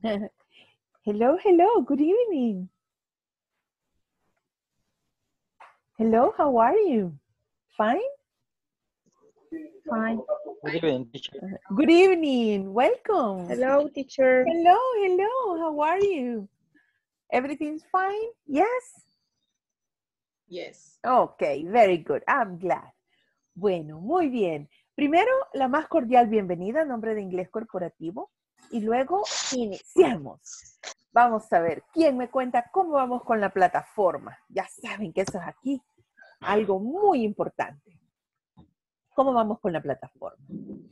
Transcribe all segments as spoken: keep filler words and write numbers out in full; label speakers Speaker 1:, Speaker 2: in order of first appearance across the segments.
Speaker 1: Hello, hello, good evening. Hello, how are you? Fine?
Speaker 2: Fine.
Speaker 3: Good evening, teacher.
Speaker 1: Good evening, welcome.
Speaker 2: Hello, teacher.
Speaker 1: Hello, hello, how are you? Everything's fine? Yes?
Speaker 4: Yes.
Speaker 1: Okay, very good, I'm glad. Bueno, muy bien. Primero, la más cordial bienvenida a nombre de Inglés Corporativo y luego iniciamos. Vamos a ver, ¿quién me cuenta cómo vamos con la plataforma? Ya saben que eso es aquí algo muy importante. ¿Cómo vamos con la plataforma?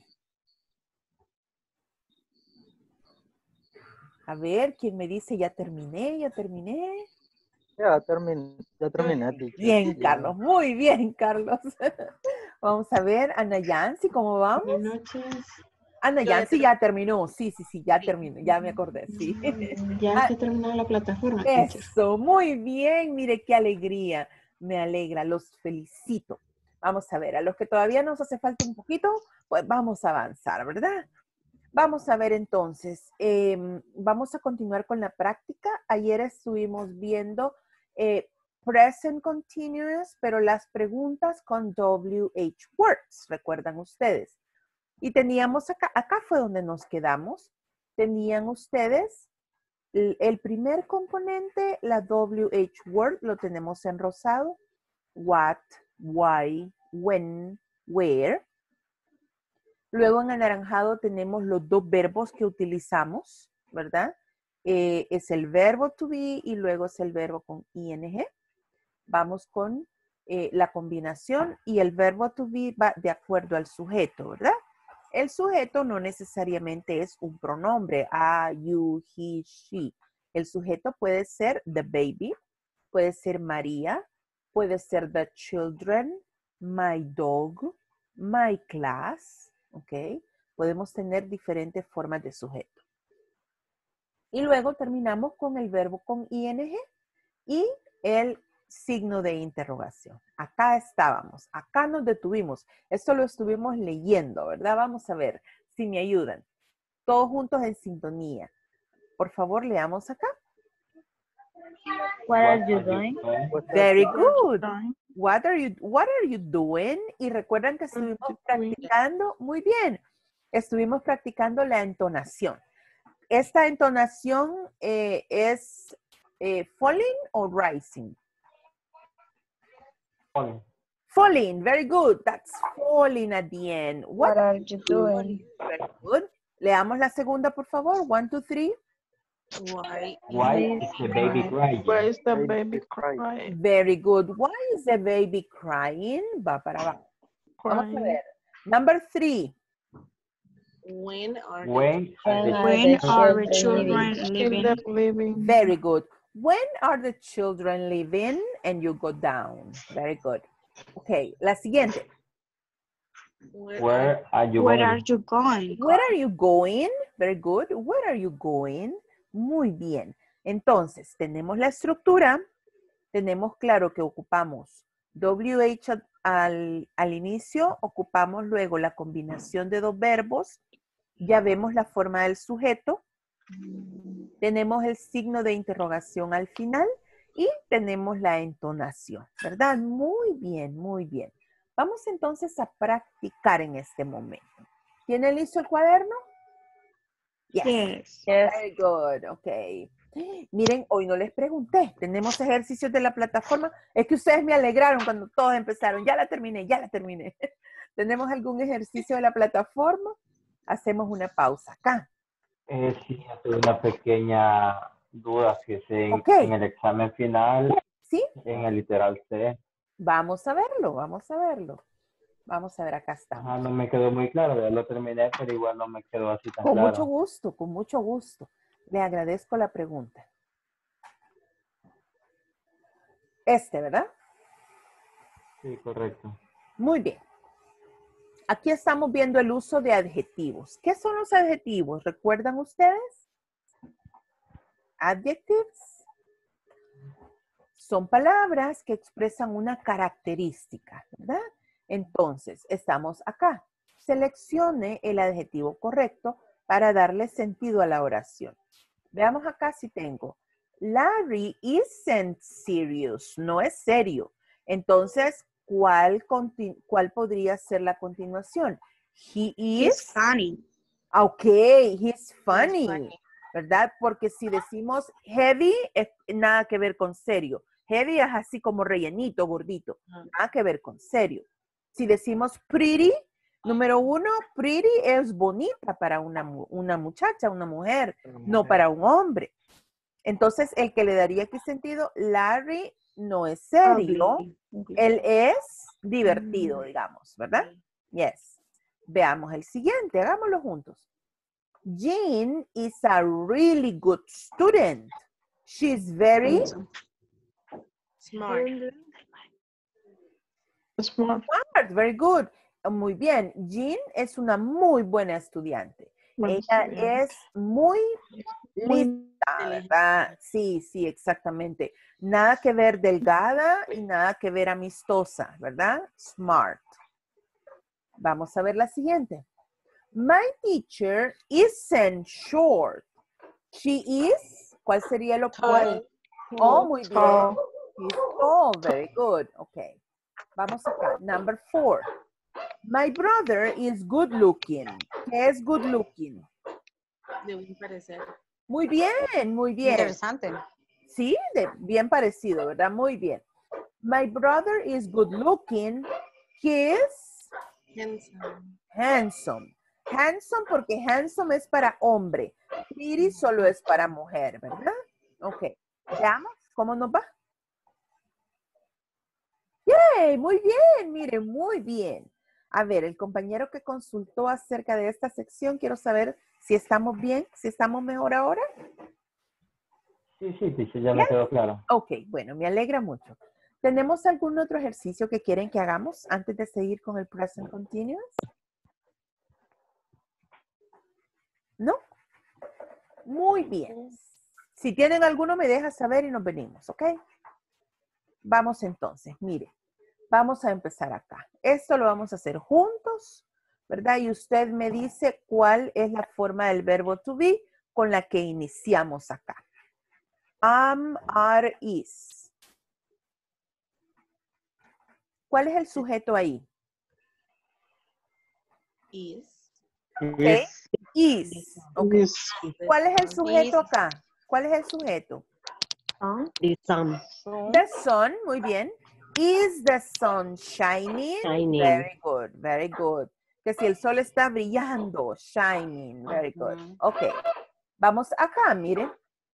Speaker 1: A ver, ¿quién me dice ya terminé, ya terminé?
Speaker 3: Ya terminé, ya terminé, teacher.
Speaker 1: Bien, Carlos, muy bien, Carlos. Vamos a ver, Ana Yancy, ¿cómo vamos?
Speaker 4: Buenas noches.
Speaker 1: Ana
Speaker 4: Yo ya
Speaker 1: Yancy ya terminó, sí, sí, sí, ya
Speaker 4: Sí.
Speaker 1: terminó, ya me acordé, sí.
Speaker 4: Ya
Speaker 1: Ah,
Speaker 4: está terminada la plataforma, teacher.
Speaker 1: eso, muy bien, mire qué alegría, me alegra, los felicito. Vamos a ver, a los que todavía nos hace falta un poquito, pues vamos a avanzar, ¿verdad? Vamos a ver entonces, eh, vamos a continuar con la práctica. Ayer estuvimos viendo eh, present continuous, pero las preguntas con W H words, recuerdan ustedes. Y teníamos acá, acá fue donde nos quedamos, tenían ustedes el, el primer componente, la W H word, lo tenemos en rosado, what, why, when, where. Luego en anaranjado tenemos los dos verbos que utilizamos, ¿verdad? Eh, es el verbo to be y luego es el verbo con ing. Vamos con eh, la combinación y el verbo to be va de acuerdo al sujeto, ¿verdad? El sujeto no necesariamente es un pronombre, I, you, he, she. El sujeto puede ser the baby, puede ser María, puede ser the children, my dog, my class, ¿ok? Podemos tener diferentes formas de sujeto. Y luego terminamos con el verbo con ing y el signo de interrogación. Acá estábamos, acá nos detuvimos. Esto lo estuvimos leyendo, ¿verdad? Vamos a ver si me ayudan. Todos juntos en sintonía. Por favor, leamos acá.
Speaker 2: What are you doing?
Speaker 1: Very good. What are you, what are you doing? Y recuerdan que estuvimos practicando, muy bien, estuvimos practicando la entonación. Esta entonación eh, es eh, falling o rising.
Speaker 3: Falling.
Speaker 1: Falling, very good. That's falling at the end.
Speaker 2: What are you doing?
Speaker 1: Very good. Leamos la segunda, por favor. One, two, three.
Speaker 4: Why?
Speaker 3: Why is the baby crying?
Speaker 5: Why is the baby crying?
Speaker 1: Very good. Why is the baby crying? Va para abajo. Vamos a ver. Number three.
Speaker 4: When are
Speaker 3: When are the
Speaker 2: When are the
Speaker 5: In
Speaker 2: children
Speaker 5: the
Speaker 2: living?
Speaker 5: living.
Speaker 1: Very good. When are the children leaving? And you go down. Very good. Okay, la siguiente.
Speaker 3: Where are you
Speaker 2: Where
Speaker 3: going?
Speaker 2: are you going?
Speaker 1: Where are you going? Very good. Where are you going? Muy bien. Entonces, tenemos la estructura. Tenemos claro que ocupamos W H al, al inicio. Ocupamos luego la combinación de dos verbos. Ya vemos la forma del sujeto. Tenemos el signo de interrogación al final. Y tenemos la entonación, ¿verdad? Muy bien, muy bien. Vamos entonces a practicar en este momento. ¿Tiene listo el cuaderno? Yes.
Speaker 2: Yes.
Speaker 1: Very good, ok. Miren, hoy no les pregunté. Tenemos ejercicios de la plataforma. Es que ustedes me alegraron cuando todos empezaron. Ya la terminé, ya la terminé. ¿Tenemos algún ejercicio de la plataforma? Hacemos una pausa acá.
Speaker 3: Eh, sí, tuve una pequeña duda que sé en,
Speaker 1: Ok.
Speaker 3: en el examen final,
Speaker 1: ¿Sí?
Speaker 3: en el literal C.
Speaker 1: Vamos a verlo, vamos a verlo. Vamos a ver, acá estamos.
Speaker 3: Ajá, no me quedó muy claro, ya lo terminé, pero igual no me quedó así tan
Speaker 1: Con
Speaker 3: claro.
Speaker 1: mucho gusto, con mucho gusto. Le agradezco la pregunta. Este, ¿verdad?
Speaker 3: Sí, correcto.
Speaker 1: Muy bien. Aquí estamos viendo el uso de adjetivos. ¿Qué son los adjetivos? ¿Recuerdan ustedes? Adjectives son palabras que expresan una característica, ¿verdad? Entonces, estamos acá. Seleccione el adjetivo correcto para darle sentido a la oración. Veamos acá si tengo. Larry isn't serious. No es serio. Entonces, ¿cuál, cuál podría ser la continuación? He is.
Speaker 2: He's funny.
Speaker 1: Ok, he's funny,
Speaker 4: funny.
Speaker 1: ¿verdad? Porque si decimos heavy, es nada que ver con serio. Heavy es así como rellenito, gordito. Nada que ver con serio. Si decimos pretty, número uno, pretty es bonita para una, una muchacha, una mujer, no para un hombre. Entonces, el que le daría aquí sentido, Larry no es serio,
Speaker 2: Ugly.
Speaker 1: él es divertido, digamos, ¿verdad? Yes. Veamos el siguiente, hagámoslo juntos. Jean is a really good student. She's very
Speaker 4: Smart.
Speaker 5: Smart.
Speaker 1: smart, very good. Muy bien. Jean es una muy buena estudiante.
Speaker 5: Buen
Speaker 1: Ella
Speaker 5: estudiante.
Speaker 1: es muy
Speaker 5: Muy
Speaker 1: lista, ¿verdad? Sí, sí, exactamente. Nada que ver delgada y nada que ver amistosa, ¿verdad? Smart. Vamos a ver la siguiente. My teacher isn't short. She is, ¿cuál sería lo opuesto? Oh, muy bien.
Speaker 5: tall.
Speaker 1: She's tall, very good. Okay. Vamos acá. Number four. My brother is good looking. ¿Qué es good looking?
Speaker 4: De buen parecer.
Speaker 1: Muy bien, muy bien.
Speaker 2: Interesante.
Speaker 1: Sí, de, bien parecido, ¿verdad? Muy bien. My brother is good looking. He is
Speaker 4: Handsome.
Speaker 1: handsome. Handsome porque handsome es para hombre. Pretty solo es para mujer, ¿verdad? Ok. Veamos cómo nos va. ¡Yay! Muy bien, miren, muy bien. A ver, el compañero que consultó acerca de esta sección, quiero saber si estamos bien, si estamos mejor ahora.
Speaker 3: Sí, sí, sí, sí, ya me quedó claro.
Speaker 1: Ok, bueno, me alegra mucho. ¿Tenemos algún otro ejercicio que quieren que hagamos antes de seguir con el present continuous? ¿No? Muy bien. Si tienen alguno, me deja saber y nos venimos, ¿ok? Vamos entonces, mire. Vamos a empezar acá. Esto lo vamos a hacer juntos, ¿verdad? Y usted me dice cuál es la forma del verbo to be con la que iniciamos acá. Am, are, is. ¿Cuál es el sujeto ahí?
Speaker 4: Is.
Speaker 1: Okay. Is. Ok.
Speaker 5: Is.
Speaker 1: ¿Cuál es el sujeto
Speaker 4: Is.
Speaker 1: acá? ¿Cuál es el sujeto?
Speaker 6: The sun
Speaker 1: The sun, muy bien. Is the sun shining?
Speaker 6: shining.
Speaker 1: Very good, very good. Que si el sol está brillando, shining, very good. Ok. Vamos acá, miren.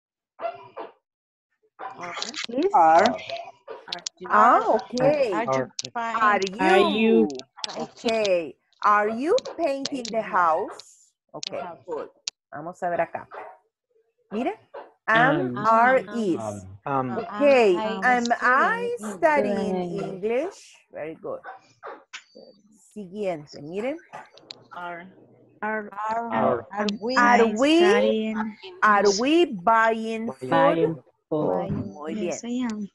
Speaker 4: Are.
Speaker 2: Are.
Speaker 4: Are you.
Speaker 1: Ah, ok.
Speaker 2: Are you
Speaker 1: Are you?
Speaker 6: Are you-
Speaker 1: Okay. Are you painting the house? Okay, good. Vamos a ver acá. Mire. Am,
Speaker 6: Am.
Speaker 1: are,
Speaker 2: Am.
Speaker 1: is.
Speaker 3: Um,
Speaker 5: Um,
Speaker 1: Okay.
Speaker 2: Am
Speaker 1: Am I
Speaker 2: studying
Speaker 1: studying English? Very good. Siguiente, miren.
Speaker 4: Are.
Speaker 2: Are,
Speaker 5: Are.
Speaker 2: are we,
Speaker 1: Are we-
Speaker 2: studying?
Speaker 1: Are we buying food?
Speaker 6: Buying food.
Speaker 1: Muy bien.
Speaker 2: Yes, I am.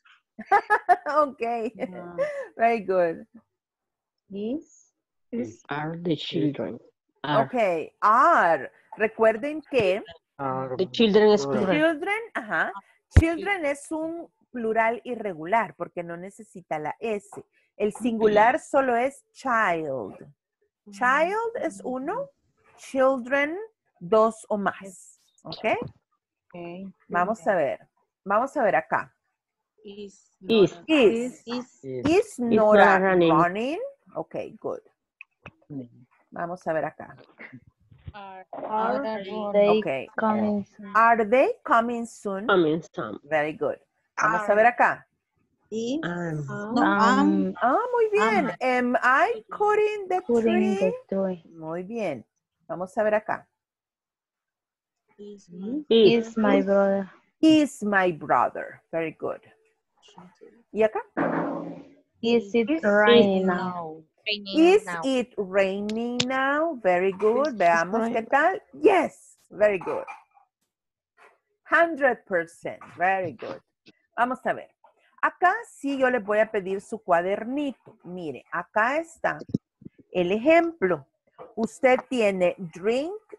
Speaker 1: Okay. Very good.
Speaker 2: Is,
Speaker 3: is,
Speaker 6: Are the children. Are.
Speaker 1: Okay. Are. Recuerden que
Speaker 5: Are.
Speaker 6: The children is
Speaker 5: Plural.
Speaker 6: plural.
Speaker 1: children, ajá. Children es un plural irregular porque no necesita la S. El singular solo es child. Child es uno, children dos o más. ¿Ok?
Speaker 2: okay.
Speaker 1: Vamos a ver. Vamos a ver acá.
Speaker 4: Is.
Speaker 6: Is.
Speaker 4: Not
Speaker 1: Is.
Speaker 4: Is.
Speaker 5: Is.
Speaker 1: Is
Speaker 6: not
Speaker 1: Nora
Speaker 6: running.
Speaker 1: running? Ok, good. Vamos a ver acá.
Speaker 4: Are.
Speaker 2: Are
Speaker 4: they
Speaker 2: they
Speaker 1: Okay.
Speaker 2: coming soon?
Speaker 1: Are they coming soon?
Speaker 6: Coming some.
Speaker 1: Very good. Vamos a ver acá.
Speaker 4: Is.
Speaker 6: Am.
Speaker 2: No, I'm
Speaker 1: Ah, muy bien. Am I cutting the
Speaker 2: putting
Speaker 1: tree?
Speaker 2: the tree.
Speaker 1: Muy bien. Vamos a ver acá.
Speaker 4: Is. My.
Speaker 6: Is.
Speaker 2: Is my brother.
Speaker 1: Is my brother. Very good. ¿Y acá?
Speaker 2: Is it raining now?
Speaker 1: Is it raining now? Very good. Veamos qué tal. Yes. Very good. one hundred percent. Very good. Vamos a ver. Acá sí yo les voy a pedir su cuadernito. Mire, acá está el ejemplo. Usted tiene drink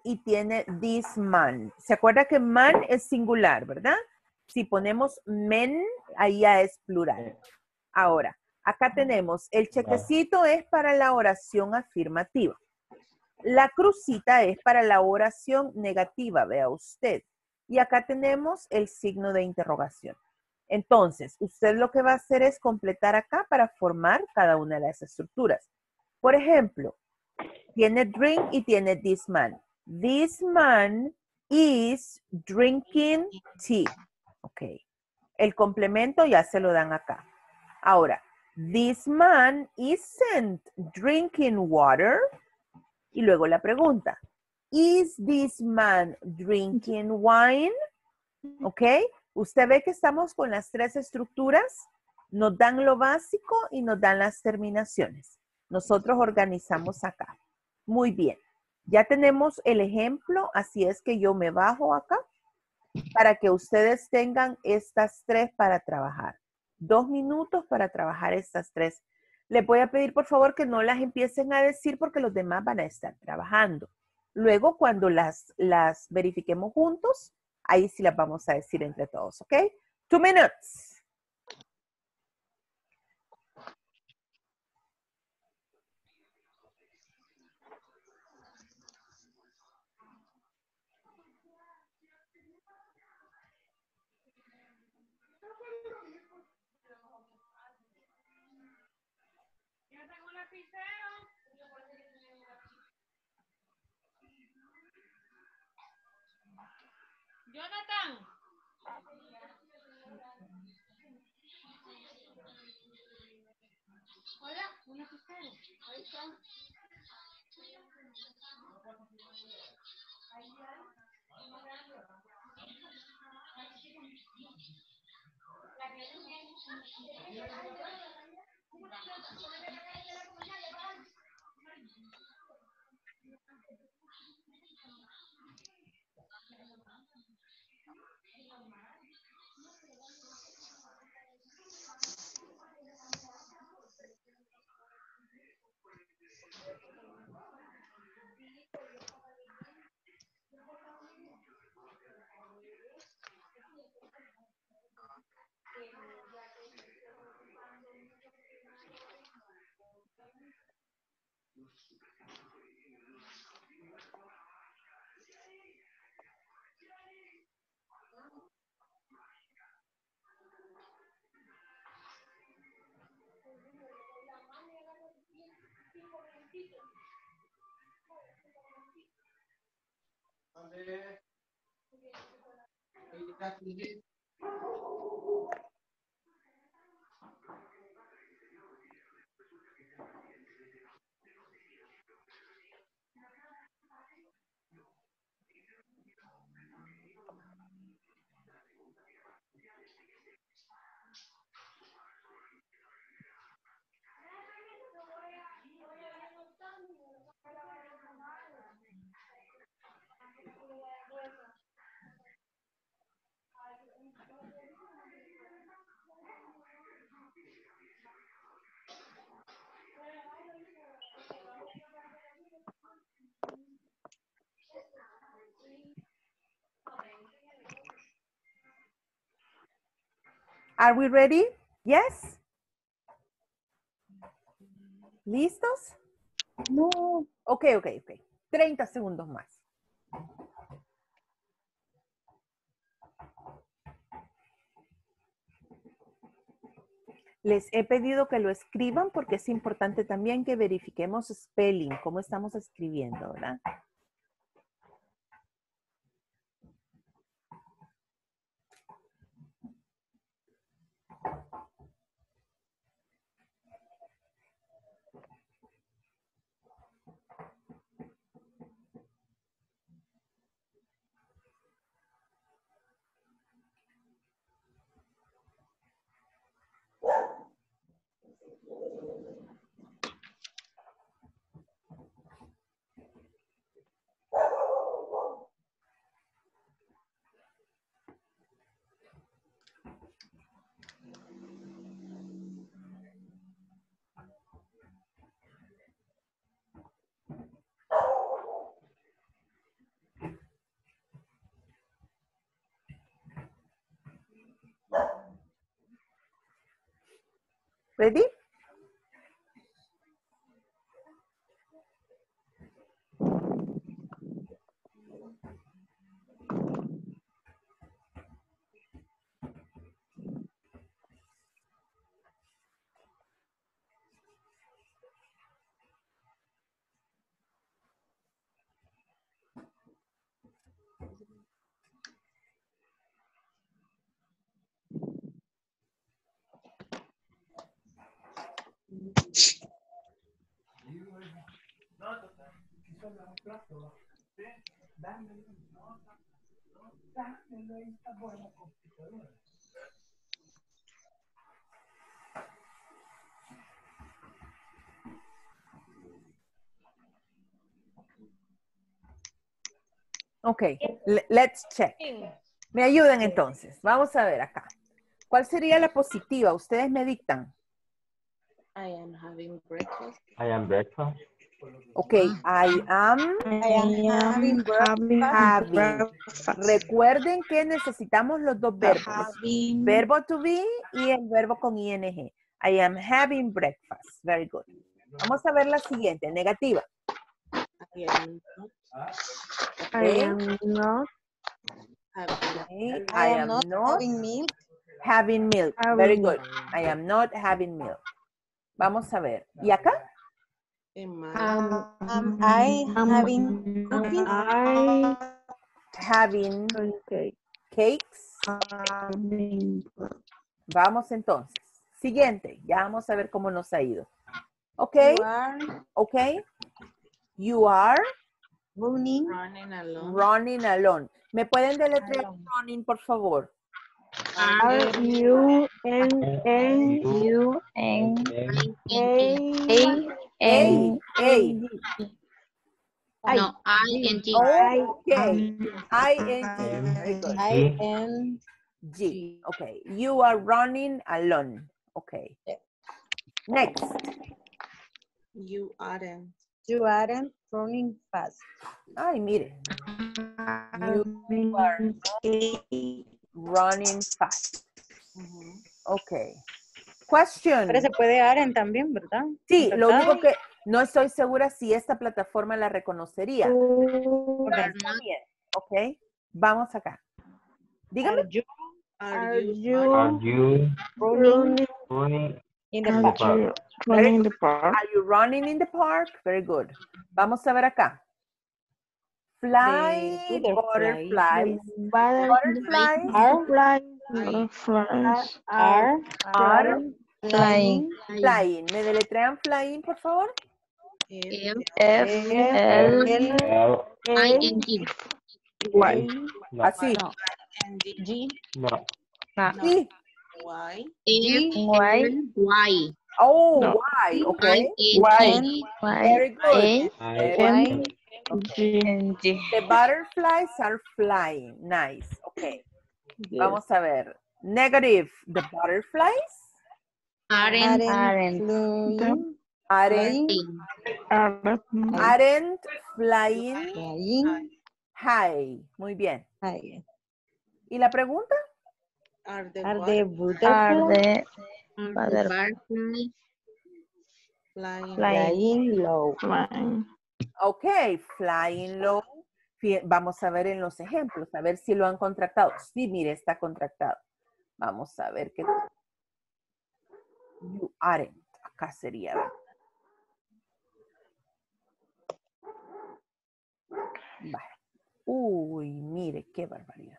Speaker 1: y tiene this man. ¿Se acuerda que man es singular, verdad? Si ponemos men, ahí ya es plural. Ahora, acá tenemos el chequecito es para la oración afirmativa. La crucita es para la oración negativa, vea usted. Y acá tenemos el signo de interrogación. Entonces, usted lo que va a hacer es completar acá para formar cada una de las estructuras. Por ejemplo, tiene drink y tiene this man. This man is drinking tea. Ok. El complemento ya se lo dan acá. Ahora, this man isn't drinking water. Y luego la pregunta, is this man drinking wine? ¿Ok? Usted ve que estamos con las tres estructuras, nos dan lo básico y nos dan las terminaciones. Nosotros organizamos acá. Muy bien. Ya tenemos el ejemplo, así es que yo me bajo acá para que ustedes tengan estas tres para trabajar. Dos minutos para trabajar estas tres. Les voy a pedir por favor que no las empiecen a decir porque los demás van a estar trabajando. Luego cuando las, las verifiquemos juntos, ahí sí las vamos a decir entre todos, ¿ok? Two minutes.
Speaker 4: Jonathan. Hola, un lapicero. Ahí está.
Speaker 1: Are we ready? Yes? ¿Listos?
Speaker 2: No.
Speaker 1: Ok, ok, ok. treinta segundos más. Les he pedido que lo escriban porque es importante también que verifiquemos spelling, cómo estamos escribiendo, ¿verdad? Ready? Ok, le- let's check. Me ayudan entonces. Vamos a ver acá. ¿Cuál sería la positiva? Ustedes me dictan.
Speaker 7: I am having breakfast.
Speaker 3: I am breakfast.
Speaker 1: Ok, I am
Speaker 2: I am having
Speaker 1: having.
Speaker 2: breakfast.
Speaker 1: Recuerden que necesitamos los dos verbos.
Speaker 7: Having.
Speaker 1: Verbo to be y el verbo con ing. I am having breakfast. Very good. Vamos a ver la siguiente, negativa.
Speaker 7: I am not
Speaker 2: I am not
Speaker 7: having.
Speaker 1: Okay, I am not
Speaker 7: having milk.
Speaker 1: having milk.
Speaker 2: Having
Speaker 1: Very
Speaker 2: milk.
Speaker 1: good. I am not having milk. Vamos a ver. ¿Y acá?
Speaker 7: Am I
Speaker 2: um,
Speaker 7: am I
Speaker 2: um,
Speaker 7: having cookies?
Speaker 2: I
Speaker 1: Having
Speaker 2: okay.
Speaker 1: cakes.
Speaker 2: Having
Speaker 1: Vamos entonces. Siguiente. Ya vamos a ver cómo nos ha ido. Ok.
Speaker 7: You are
Speaker 1: Ok. You are
Speaker 7: running, running alone.
Speaker 1: running alone. ¿Me pueden deletrear running, por favor?
Speaker 2: R U N N U N A
Speaker 1: A. A.
Speaker 8: No, I N G.
Speaker 1: Oh, okay. I N G. Very good.
Speaker 7: I N
Speaker 1: G. Okay. You are running alone. Okay. Next.
Speaker 7: You aren't. You aren't running fast.
Speaker 1: Ay, mire. You are running fast. Okay. Question.
Speaker 9: Pero se puede aren también, ¿verdad?
Speaker 1: Sí, lo
Speaker 9: ¿Verdad?
Speaker 1: único que no estoy segura si esta plataforma la reconocería.
Speaker 2: Ok.
Speaker 1: Está bien. Ok. Vamos acá. Dígame.
Speaker 7: Are you,
Speaker 2: Are
Speaker 7: are you,
Speaker 2: you
Speaker 3: Are you
Speaker 2: running
Speaker 3: running
Speaker 9: In
Speaker 3: in
Speaker 9: the
Speaker 3: the
Speaker 9: park.
Speaker 3: park?
Speaker 2: running in the park?
Speaker 1: Are you running in the park? Very good. Vamos a ver acá. Fly,
Speaker 9: The
Speaker 1: butterflies.
Speaker 2: Butter-
Speaker 1: Butterflies
Speaker 9: Are,
Speaker 2: Butterflies. Butterflies
Speaker 9: are,
Speaker 1: are
Speaker 2: Flying.
Speaker 1: flying. ¿Me deletrean flying, por favor?
Speaker 7: F,
Speaker 2: F L
Speaker 3: L.
Speaker 2: A Y.
Speaker 3: No.
Speaker 1: Así.
Speaker 9: no,
Speaker 7: N, D,
Speaker 9: G,
Speaker 3: No.
Speaker 1: Sí.
Speaker 7: Y,
Speaker 9: G,
Speaker 2: Y.
Speaker 8: Y.
Speaker 1: Oh,
Speaker 2: No.
Speaker 1: why? Okay.
Speaker 2: Y.
Speaker 1: Very good.
Speaker 2: A
Speaker 3: I
Speaker 1: Very
Speaker 2: M
Speaker 1: good.
Speaker 2: G. G.
Speaker 1: The butterflies are flying. Nice. Okay. Vamos a ver. Negative. The butterflies
Speaker 8: Aren't
Speaker 2: Aren't
Speaker 7: flying,
Speaker 1: aren't,
Speaker 2: Aren't
Speaker 1: aren't flying
Speaker 7: flying,
Speaker 1: high. Muy bien.
Speaker 7: high.
Speaker 1: ¿Y la pregunta?
Speaker 7: Are the,
Speaker 9: are
Speaker 7: butter-
Speaker 9: the
Speaker 2: are
Speaker 9: butterflies
Speaker 2: the
Speaker 8: the
Speaker 2: butterflies
Speaker 8: butterfly
Speaker 7: flying,
Speaker 2: flying
Speaker 9: low?
Speaker 2: flying?
Speaker 1: Ok, flying low. Fí- Vamos a ver en los ejemplos, a ver si lo han contractado. Sí, mire, está contractado. Vamos a ver qué. You aren't. Acá sería. ¿verdad? Vale. Uy, mire, qué barbaridad.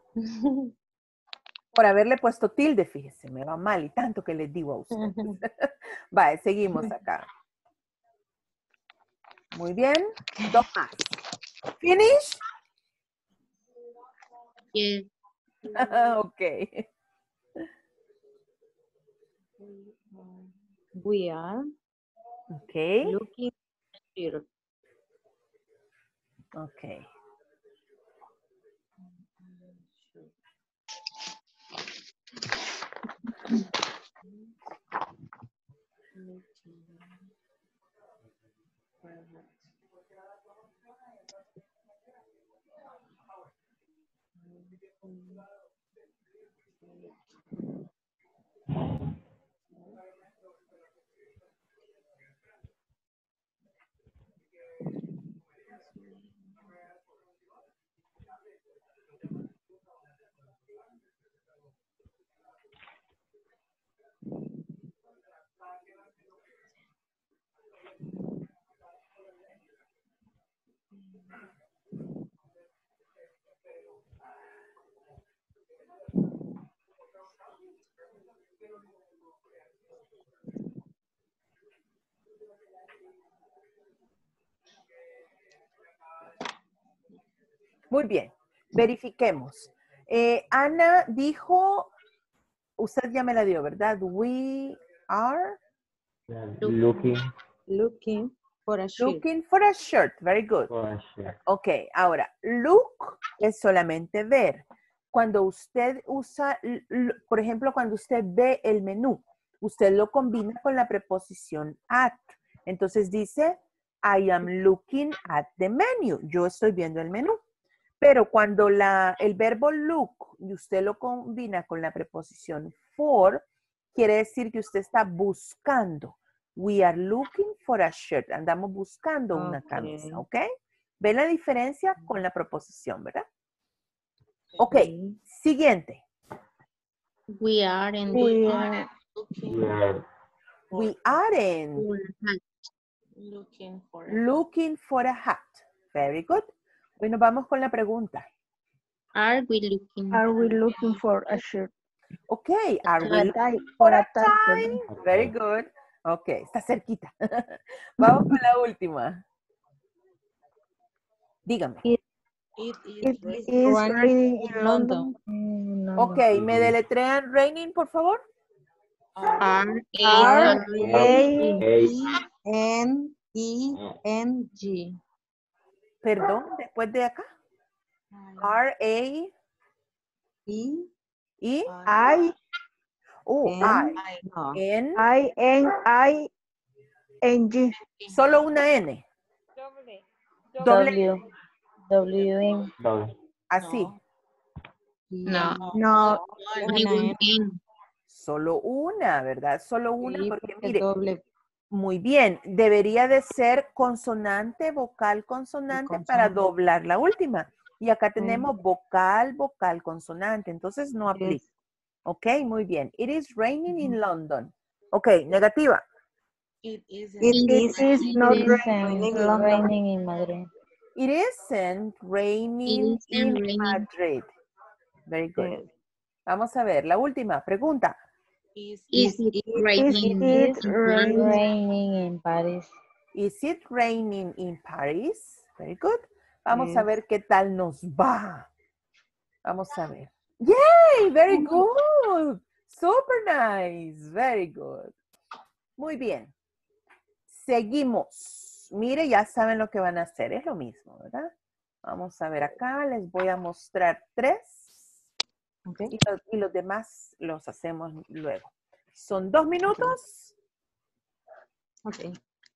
Speaker 1: Por haberle puesto tilde, fíjese, me va mal y tanto que les digo a ustedes. Vale, seguimos acá. Muy bien. Dos más. Finish.
Speaker 8: yes,
Speaker 1: Ok.
Speaker 9: We are
Speaker 1: Ok.
Speaker 9: looking here.
Speaker 1: Ok. Muy bien, verifiquemos. Eh, Ana dijo, usted ya me la dio, ¿verdad? We are
Speaker 3: Looking
Speaker 9: Looking for a shirt.
Speaker 1: looking for a shirt. Very good.
Speaker 3: for a shirt.
Speaker 1: Ok, ahora, look es solamente ver. Cuando usted usa, l- l- por ejemplo, cuando usted ve el menú, usted lo combina con la preposición at. Entonces dice, I am looking at the menu. Yo estoy viendo el menú. Pero cuando la, el verbo look y usted lo combina con la preposición for, quiere decir que usted está buscando. We are looking for a shirt. Andamos buscando una
Speaker 9: Ok.
Speaker 1: camisa, ¿ok? ¿Ven la diferencia con la proposición, verdad? Ok,
Speaker 9: Sí.
Speaker 1: siguiente.
Speaker 8: We are in
Speaker 5: We
Speaker 8: the
Speaker 5: are
Speaker 3: We are
Speaker 1: We aren't
Speaker 7: Looking for a
Speaker 1: looking for a hat. Very good. Bueno, vamos con la pregunta.
Speaker 8: Are we looking?
Speaker 5: are we looking for a shirt?
Speaker 1: Ok, are we
Speaker 5: For a
Speaker 1: looking
Speaker 5: tie,
Speaker 1: for
Speaker 5: for
Speaker 1: a
Speaker 5: a tie,
Speaker 1: tie?
Speaker 5: perdón.
Speaker 1: Very good. Ok, está cerquita. Vamos con la última. Dígame.
Speaker 7: It
Speaker 5: It
Speaker 7: is
Speaker 5: is
Speaker 9: Raining
Speaker 5: raining
Speaker 9: in
Speaker 5: in London. Mm, no,
Speaker 1: Ok,
Speaker 5: no.
Speaker 1: ¿me deletrean raining, por favor?
Speaker 8: R
Speaker 5: R
Speaker 8: A
Speaker 5: A
Speaker 3: A
Speaker 9: N E N G.
Speaker 1: Perdón, después de acá. R, A,
Speaker 9: E
Speaker 1: E,
Speaker 5: I
Speaker 1: oh,
Speaker 9: N
Speaker 1: I,
Speaker 9: no.
Speaker 1: N,
Speaker 5: I N I N G.
Speaker 1: solo una N. Doble,
Speaker 2: W. W in.
Speaker 3: W.
Speaker 1: así.
Speaker 8: No.
Speaker 5: No,
Speaker 8: Only
Speaker 9: Una
Speaker 8: one
Speaker 9: N.
Speaker 8: N.
Speaker 1: Solo una, ¿verdad? Solo una,
Speaker 9: Sí,
Speaker 1: porque
Speaker 9: porque
Speaker 1: mire,
Speaker 9: doble
Speaker 1: muy bien, debería de ser consonante, vocal, consonante para
Speaker 9: consonante.
Speaker 1: doblar la última. Y acá
Speaker 9: Sí.
Speaker 1: tenemos vocal, vocal, consonante, entonces no aplica.
Speaker 9: Es-
Speaker 1: Ok, muy bien. It is raining in London. Ok, negativa.
Speaker 7: It is
Speaker 9: It
Speaker 5: it
Speaker 9: is
Speaker 5: is not
Speaker 2: It
Speaker 5: raining
Speaker 2: isn't
Speaker 5: in London.
Speaker 2: raining in Madrid.
Speaker 1: It isn't raining
Speaker 8: It isn't
Speaker 1: in
Speaker 8: raining.
Speaker 1: Madrid. Very good.
Speaker 9: Yes.
Speaker 1: Vamos a ver, la última pregunta.
Speaker 7: is
Speaker 8: Is it
Speaker 5: Is
Speaker 8: raining?
Speaker 5: it
Speaker 2: It's
Speaker 5: raining?
Speaker 2: raining in Paris.
Speaker 1: Is it raining in Paris? Very good. Vamos a
Speaker 9: Yes.
Speaker 1: ver qué tal nos va. Vamos a ver. Yay, very good. Super nice. Very good. Muy bien. Seguimos. Mire, ya saben lo que van a hacer. Es lo mismo, ¿verdad? Vamos a ver acá. Les voy a mostrar tres.
Speaker 9: Okay.
Speaker 1: Y los, y los demás los hacemos luego. Son dos minutos.
Speaker 9: Okay.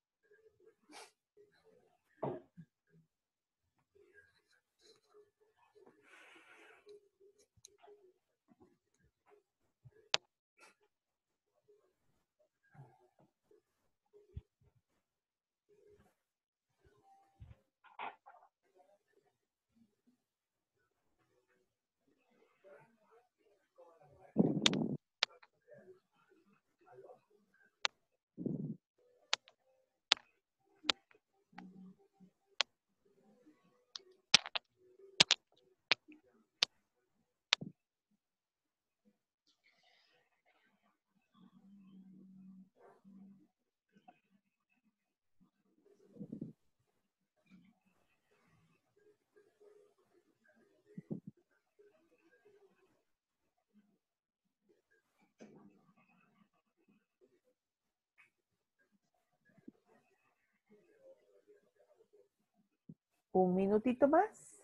Speaker 1: Un minutito más.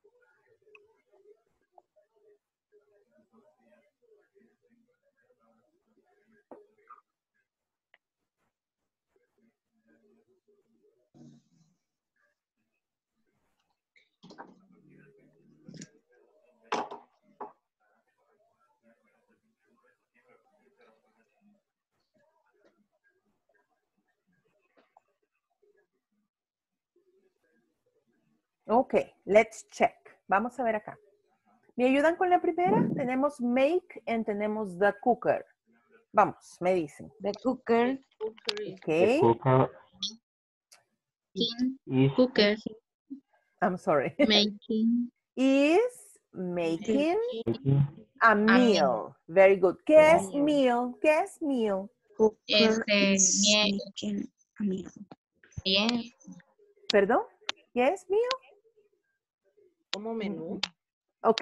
Speaker 1: Ok, let's check. Vamos a ver acá. ¿Me ayudan con la primera? Tenemos make and tenemos the cooker. Vamos, me dicen.
Speaker 9: The cooker
Speaker 7: Cooker is
Speaker 3: The
Speaker 1: Ok,
Speaker 3: cooker
Speaker 8: Making,
Speaker 3: is
Speaker 8: cooker,
Speaker 1: I'm sorry.
Speaker 8: making
Speaker 1: Is making
Speaker 3: making
Speaker 1: a meal. Very good. ¿Qué es meal? ¿Qué es meal?
Speaker 8: este,
Speaker 10: is
Speaker 8: mie-
Speaker 10: making a meal.
Speaker 8: bien,
Speaker 1: ¿Perdón? ¿Qué es meal?
Speaker 7: como menú.
Speaker 1: Ok.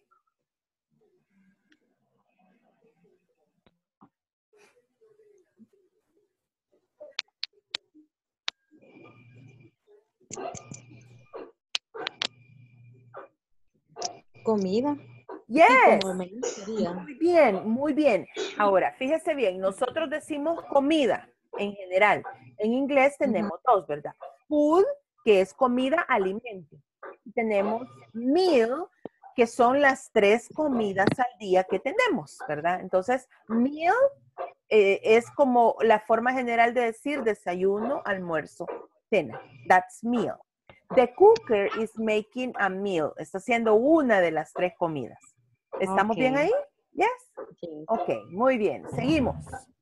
Speaker 9: comida.
Speaker 1: Yes.
Speaker 9: Sí, como menú sería.
Speaker 1: Muy bien, muy bien. Ahora, fíjese bien, nosotros decimos comida en general. En inglés tenemos dos, ¿verdad? Food, que es comida, alimento. Y tenemos meal, que son las tres comidas al día que tenemos, ¿verdad? Entonces, meal eh, es como la forma general de decir desayuno, almuerzo, cena. That's meal. The cooker is making a meal. Está haciendo una de las tres comidas. ¿Estamos
Speaker 9: Ok.
Speaker 1: bien ahí? Yes.
Speaker 9: Sí.
Speaker 1: Ok, muy bien. Seguimos.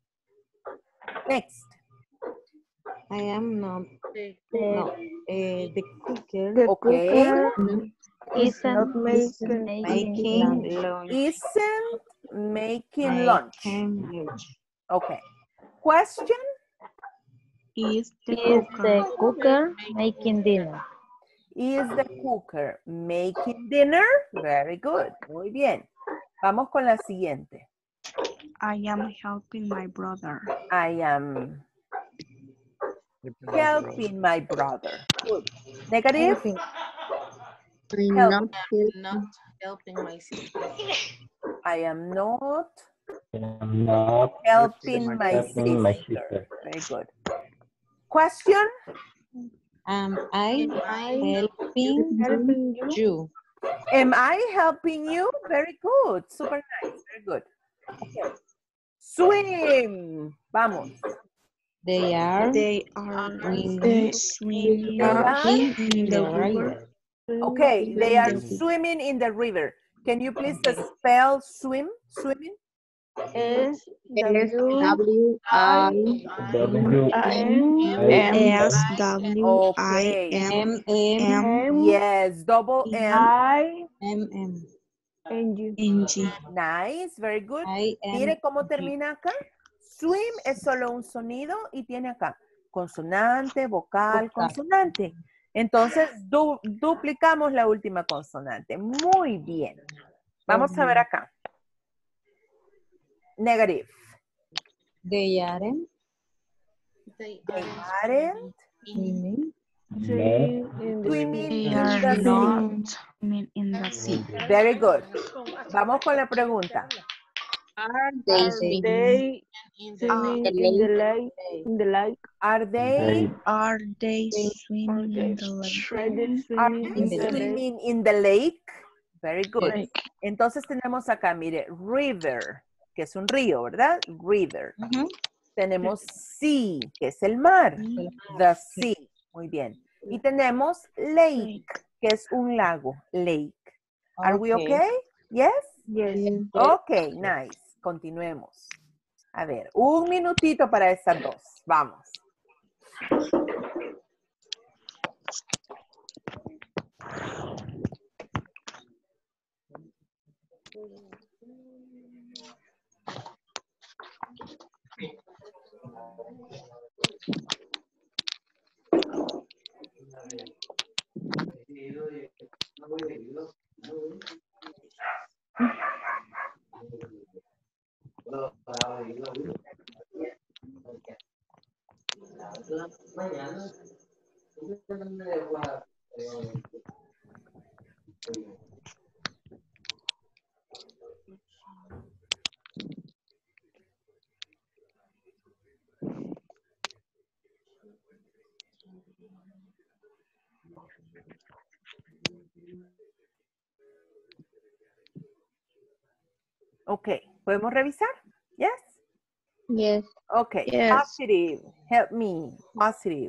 Speaker 1: Next.
Speaker 9: I am not.
Speaker 7: The
Speaker 9: No. Eh, the cooker
Speaker 5: The
Speaker 1: Ok.
Speaker 5: cooker is not
Speaker 2: Isn't
Speaker 5: making
Speaker 2: making
Speaker 9: making
Speaker 2: lunch.
Speaker 9: lunch.
Speaker 1: Isn't making lunch.
Speaker 9: Making lunch.
Speaker 1: Ok. Question.
Speaker 10: Is the
Speaker 2: Is the
Speaker 10: cooker
Speaker 2: cooker making dinner?
Speaker 1: Is the cooker making dinner? Very good. Muy bien. Vamos con la siguiente.
Speaker 10: I am helping my brother.
Speaker 1: I am helping my brother. Good. Negative.
Speaker 9: Helping.
Speaker 8: I'm
Speaker 1: Help.
Speaker 8: not helping.
Speaker 7: not helping my sister.
Speaker 1: I am not
Speaker 3: I'm not
Speaker 1: helping my
Speaker 3: helping my
Speaker 1: sister.
Speaker 3: sister.
Speaker 1: Very good. Question.
Speaker 9: Am I
Speaker 7: Am I
Speaker 9: helping
Speaker 5: helping you.
Speaker 9: you?
Speaker 1: Am I helping you? Very good. Super nice. Very good. Okay. Swim. Vamos.
Speaker 9: They are
Speaker 10: They are
Speaker 9: swimming
Speaker 10: swimming
Speaker 1: They are.
Speaker 9: in
Speaker 10: in
Speaker 9: the
Speaker 10: the
Speaker 9: river.
Speaker 10: river.
Speaker 1: Okay. They are
Speaker 10: In the-
Speaker 1: swimming in the river. Can you please spell swim? Swimming?
Speaker 5: S
Speaker 8: S
Speaker 5: W
Speaker 8: W I
Speaker 3: W
Speaker 5: N
Speaker 10: S W I
Speaker 1: Okay.
Speaker 10: M
Speaker 9: M M
Speaker 10: M
Speaker 1: Yes. Double M.
Speaker 5: I
Speaker 9: M M.
Speaker 5: N G.
Speaker 10: N G.
Speaker 1: Nice. Very good.
Speaker 9: I M
Speaker 1: Mire cómo
Speaker 9: G.
Speaker 1: termina acá. Swim es solo un sonido y tiene acá consonante, vocal,
Speaker 9: Vocal.
Speaker 1: consonante. Entonces, du- duplicamos la última consonante. Muy bien. Vamos a ver acá. Negative.
Speaker 9: They aren't
Speaker 7: They
Speaker 1: They
Speaker 7: aren't
Speaker 1: aren't
Speaker 9: swimming
Speaker 5: Swimming in the
Speaker 1: swimming
Speaker 10: They
Speaker 1: in
Speaker 10: are
Speaker 1: the sea.
Speaker 10: not swimming in the sea.
Speaker 1: Very good. Vamos con la pregunta.
Speaker 7: Are
Speaker 8: they
Speaker 5: Are
Speaker 8: swim
Speaker 5: they
Speaker 7: in the
Speaker 5: swimming
Speaker 8: the
Speaker 5: in the
Speaker 8: lake.
Speaker 5: lake? In the lake?
Speaker 1: Are they,
Speaker 10: Are they
Speaker 5: Are
Speaker 10: swimming
Speaker 5: they,
Speaker 10: in the lake?
Speaker 5: are they
Speaker 1: are
Speaker 5: swimming
Speaker 1: they
Speaker 5: in the lake?
Speaker 1: swimming in the lake? Very good.
Speaker 5: Lake.
Speaker 1: Entonces tenemos acá, mire, river, que es un río, ¿verdad? River.
Speaker 9: Ujú.
Speaker 1: Tenemos sea, que es el mar. The sea. Muy bien. Y tenemos lake, que es un lago. Lake. Are we okay? Yes?
Speaker 5: Yes.
Speaker 1: Ok, nice. Continuemos. A ver, un minutito para estas dos. Vamos. Ok, ¿podemos revisar? Yes?
Speaker 8: Yes.
Speaker 1: Okay,
Speaker 8: Yes.
Speaker 1: positive. Help me. Positive.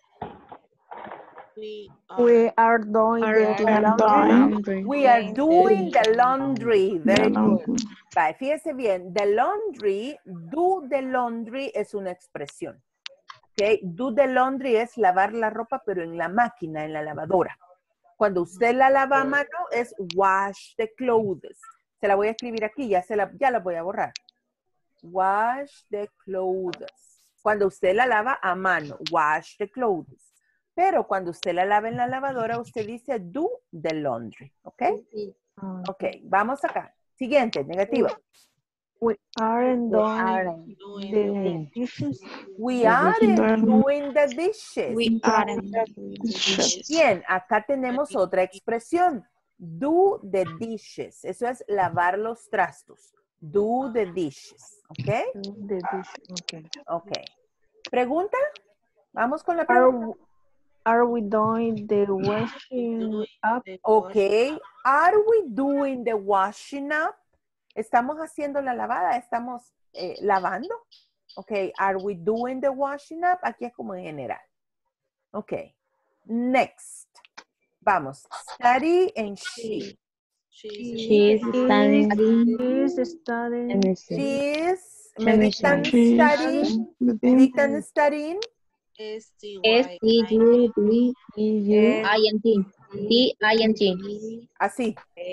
Speaker 7: We
Speaker 5: We are doing
Speaker 10: Are
Speaker 5: the
Speaker 10: doing
Speaker 5: laundry.
Speaker 10: laundry.
Speaker 1: We are doing the laundry. Very
Speaker 10: The
Speaker 1: good.
Speaker 10: laundry.
Speaker 1: Vale, fíjese bien. The laundry, do the laundry es una expresión. Okay, do the laundry es lavar la ropa, pero en la máquina, en la lavadora. Cuando usted la lava a mano es wash the clothes. Se la voy a escribir aquí, ya, se la, ya la voy a borrar. Wash the clothes. Cuando usted la lava a mano, wash the clothes. Pero cuando usted la lava en la lavadora, usted dice do the laundry. ¿Ok? Ok, vamos acá. Siguiente, negativa.
Speaker 5: We aren't
Speaker 6: We
Speaker 5: doing
Speaker 6: aren't
Speaker 7: doing
Speaker 5: the dishes.
Speaker 1: We
Speaker 6: The
Speaker 1: aren't
Speaker 10: dishes.
Speaker 1: doing the dishes.
Speaker 10: We aren't doing the dishes.
Speaker 1: Bien, acá tenemos otra expresión. Do the dishes. Eso es lavar los trastos. Do the dishes. ¿Ok?
Speaker 5: The dishes. Okay.
Speaker 1: Ok. ¿Pregunta? Vamos con la
Speaker 5: Are,
Speaker 1: pregunta.
Speaker 5: are we doing the washing up?
Speaker 7: the
Speaker 1: Ok. Are we doing the washing up? ¿Estamos haciendo la lavada? ¿Estamos eh, lavando? Ok. Are we doing the washing up? Aquí es como en general. Ok. Next. Vamos. Study and she.
Speaker 7: She's
Speaker 6: She is studying.
Speaker 5: She is studying.
Speaker 6: Let me see.
Speaker 1: She is.
Speaker 6: Let
Speaker 1: Me
Speaker 6: me
Speaker 1: dictan
Speaker 10: She's
Speaker 1: studying. Me dictan studying.
Speaker 7: S T
Speaker 8: S
Speaker 7: Y
Speaker 8: T U D
Speaker 1: Eh,
Speaker 8: I N T. D I N T.
Speaker 1: así.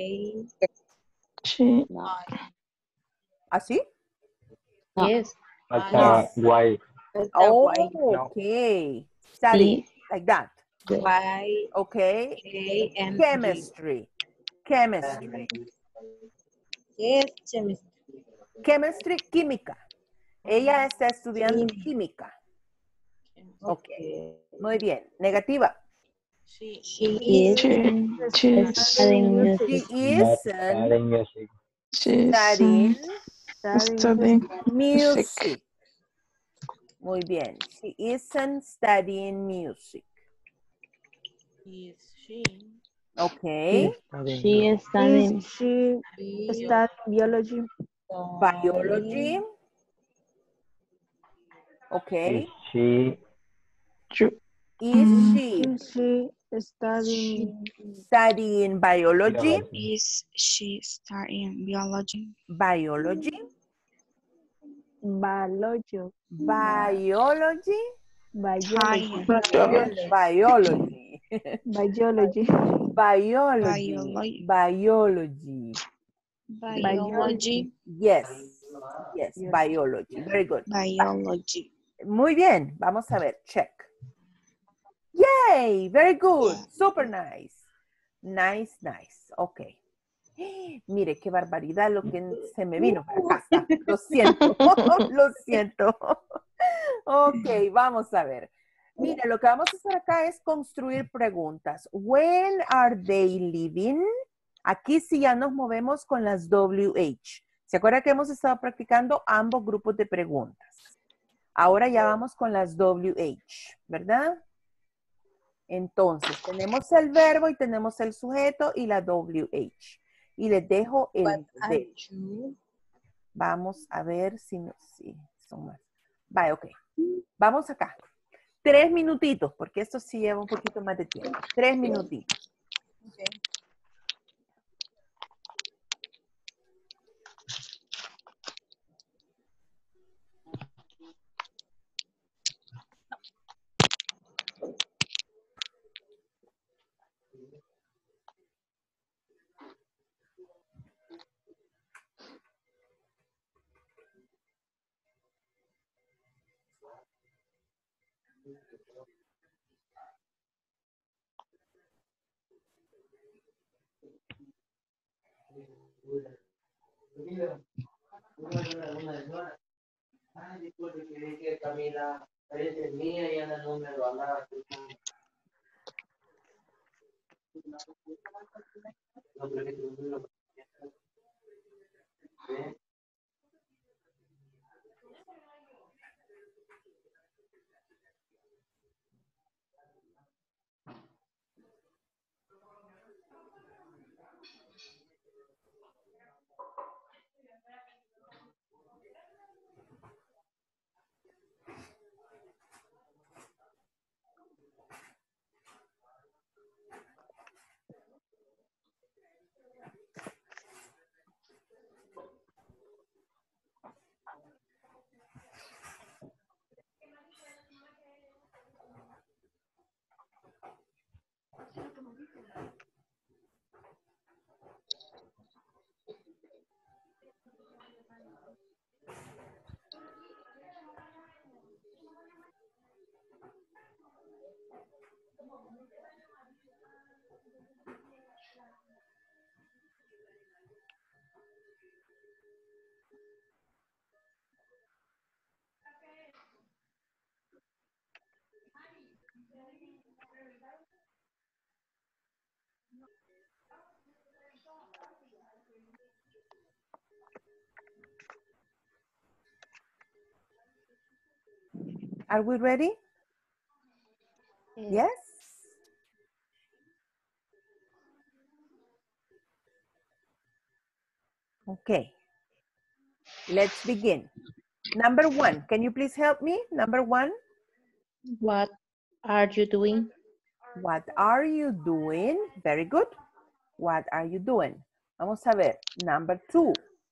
Speaker 10: she
Speaker 1: ¿Así?
Speaker 6: No.
Speaker 8: Yes.
Speaker 3: Falta guay.
Speaker 1: Oh,
Speaker 3: No.
Speaker 1: okay. Study. Like that.
Speaker 9: Y
Speaker 1: Okay.
Speaker 9: A N G.
Speaker 1: Chemistry. Chemistry.
Speaker 9: Yes, chemistry.
Speaker 1: Chemistry, química. Ella está estudiando química. Ok. Muy bien. Negativa.
Speaker 7: She
Speaker 8: She
Speaker 10: she
Speaker 8: is
Speaker 10: she's
Speaker 8: studying music.
Speaker 1: She
Speaker 3: Not
Speaker 1: isn't
Speaker 3: studying music.
Speaker 10: she's
Speaker 1: studying
Speaker 10: um, studying music.
Speaker 1: music. Muy bien. She isn't studying music.
Speaker 7: is she
Speaker 1: Okay.
Speaker 6: She is studying.
Speaker 5: Is she studying biology?
Speaker 1: Biology. Okay.
Speaker 3: Is she
Speaker 10: Ju-
Speaker 1: Is
Speaker 10: Mm.
Speaker 1: she
Speaker 5: Is she studying
Speaker 1: studying biology?
Speaker 3: biology?
Speaker 10: Is she studying biology?
Speaker 1: Biology.
Speaker 5: biology?
Speaker 1: Biology.
Speaker 5: Biology.
Speaker 10: Biology.
Speaker 1: Biology.
Speaker 5: Biology.
Speaker 1: Biology. Biology.
Speaker 10: Biology.
Speaker 1: Yes. Yes. Biology. Very good.
Speaker 10: Biology.
Speaker 1: Muy bien. Vamos a ver. Check. Yay. Very good. Super nice. Nice, nice. Ok. Mire, qué barbaridad lo que se me vino para casa. Lo siento. Lo siento. Ok, vamos a ver. Mire, lo que vamos a hacer acá es construir preguntas. When are they leaving? Aquí sí ya nos movemos con las W H. ¿Se acuerda que hemos estado practicando ambos grupos de preguntas? Ahora ya vamos con las W H, ¿verdad? Entonces, tenemos el verbo y tenemos el sujeto y la W H. Y les dejo el de. Vamos a ver si, no, si son más. Vale, ok. Vamos acá. Tres minutitos, porque esto sí lleva un poquito más de tiempo. Tres minutitos. Are we ready? Yes? Okay. Let's begin. Number one, can you please help me? Number one.
Speaker 8: What are you doing?
Speaker 1: What are you doing? Very good. What are you doing? Vamos a ver. Number two.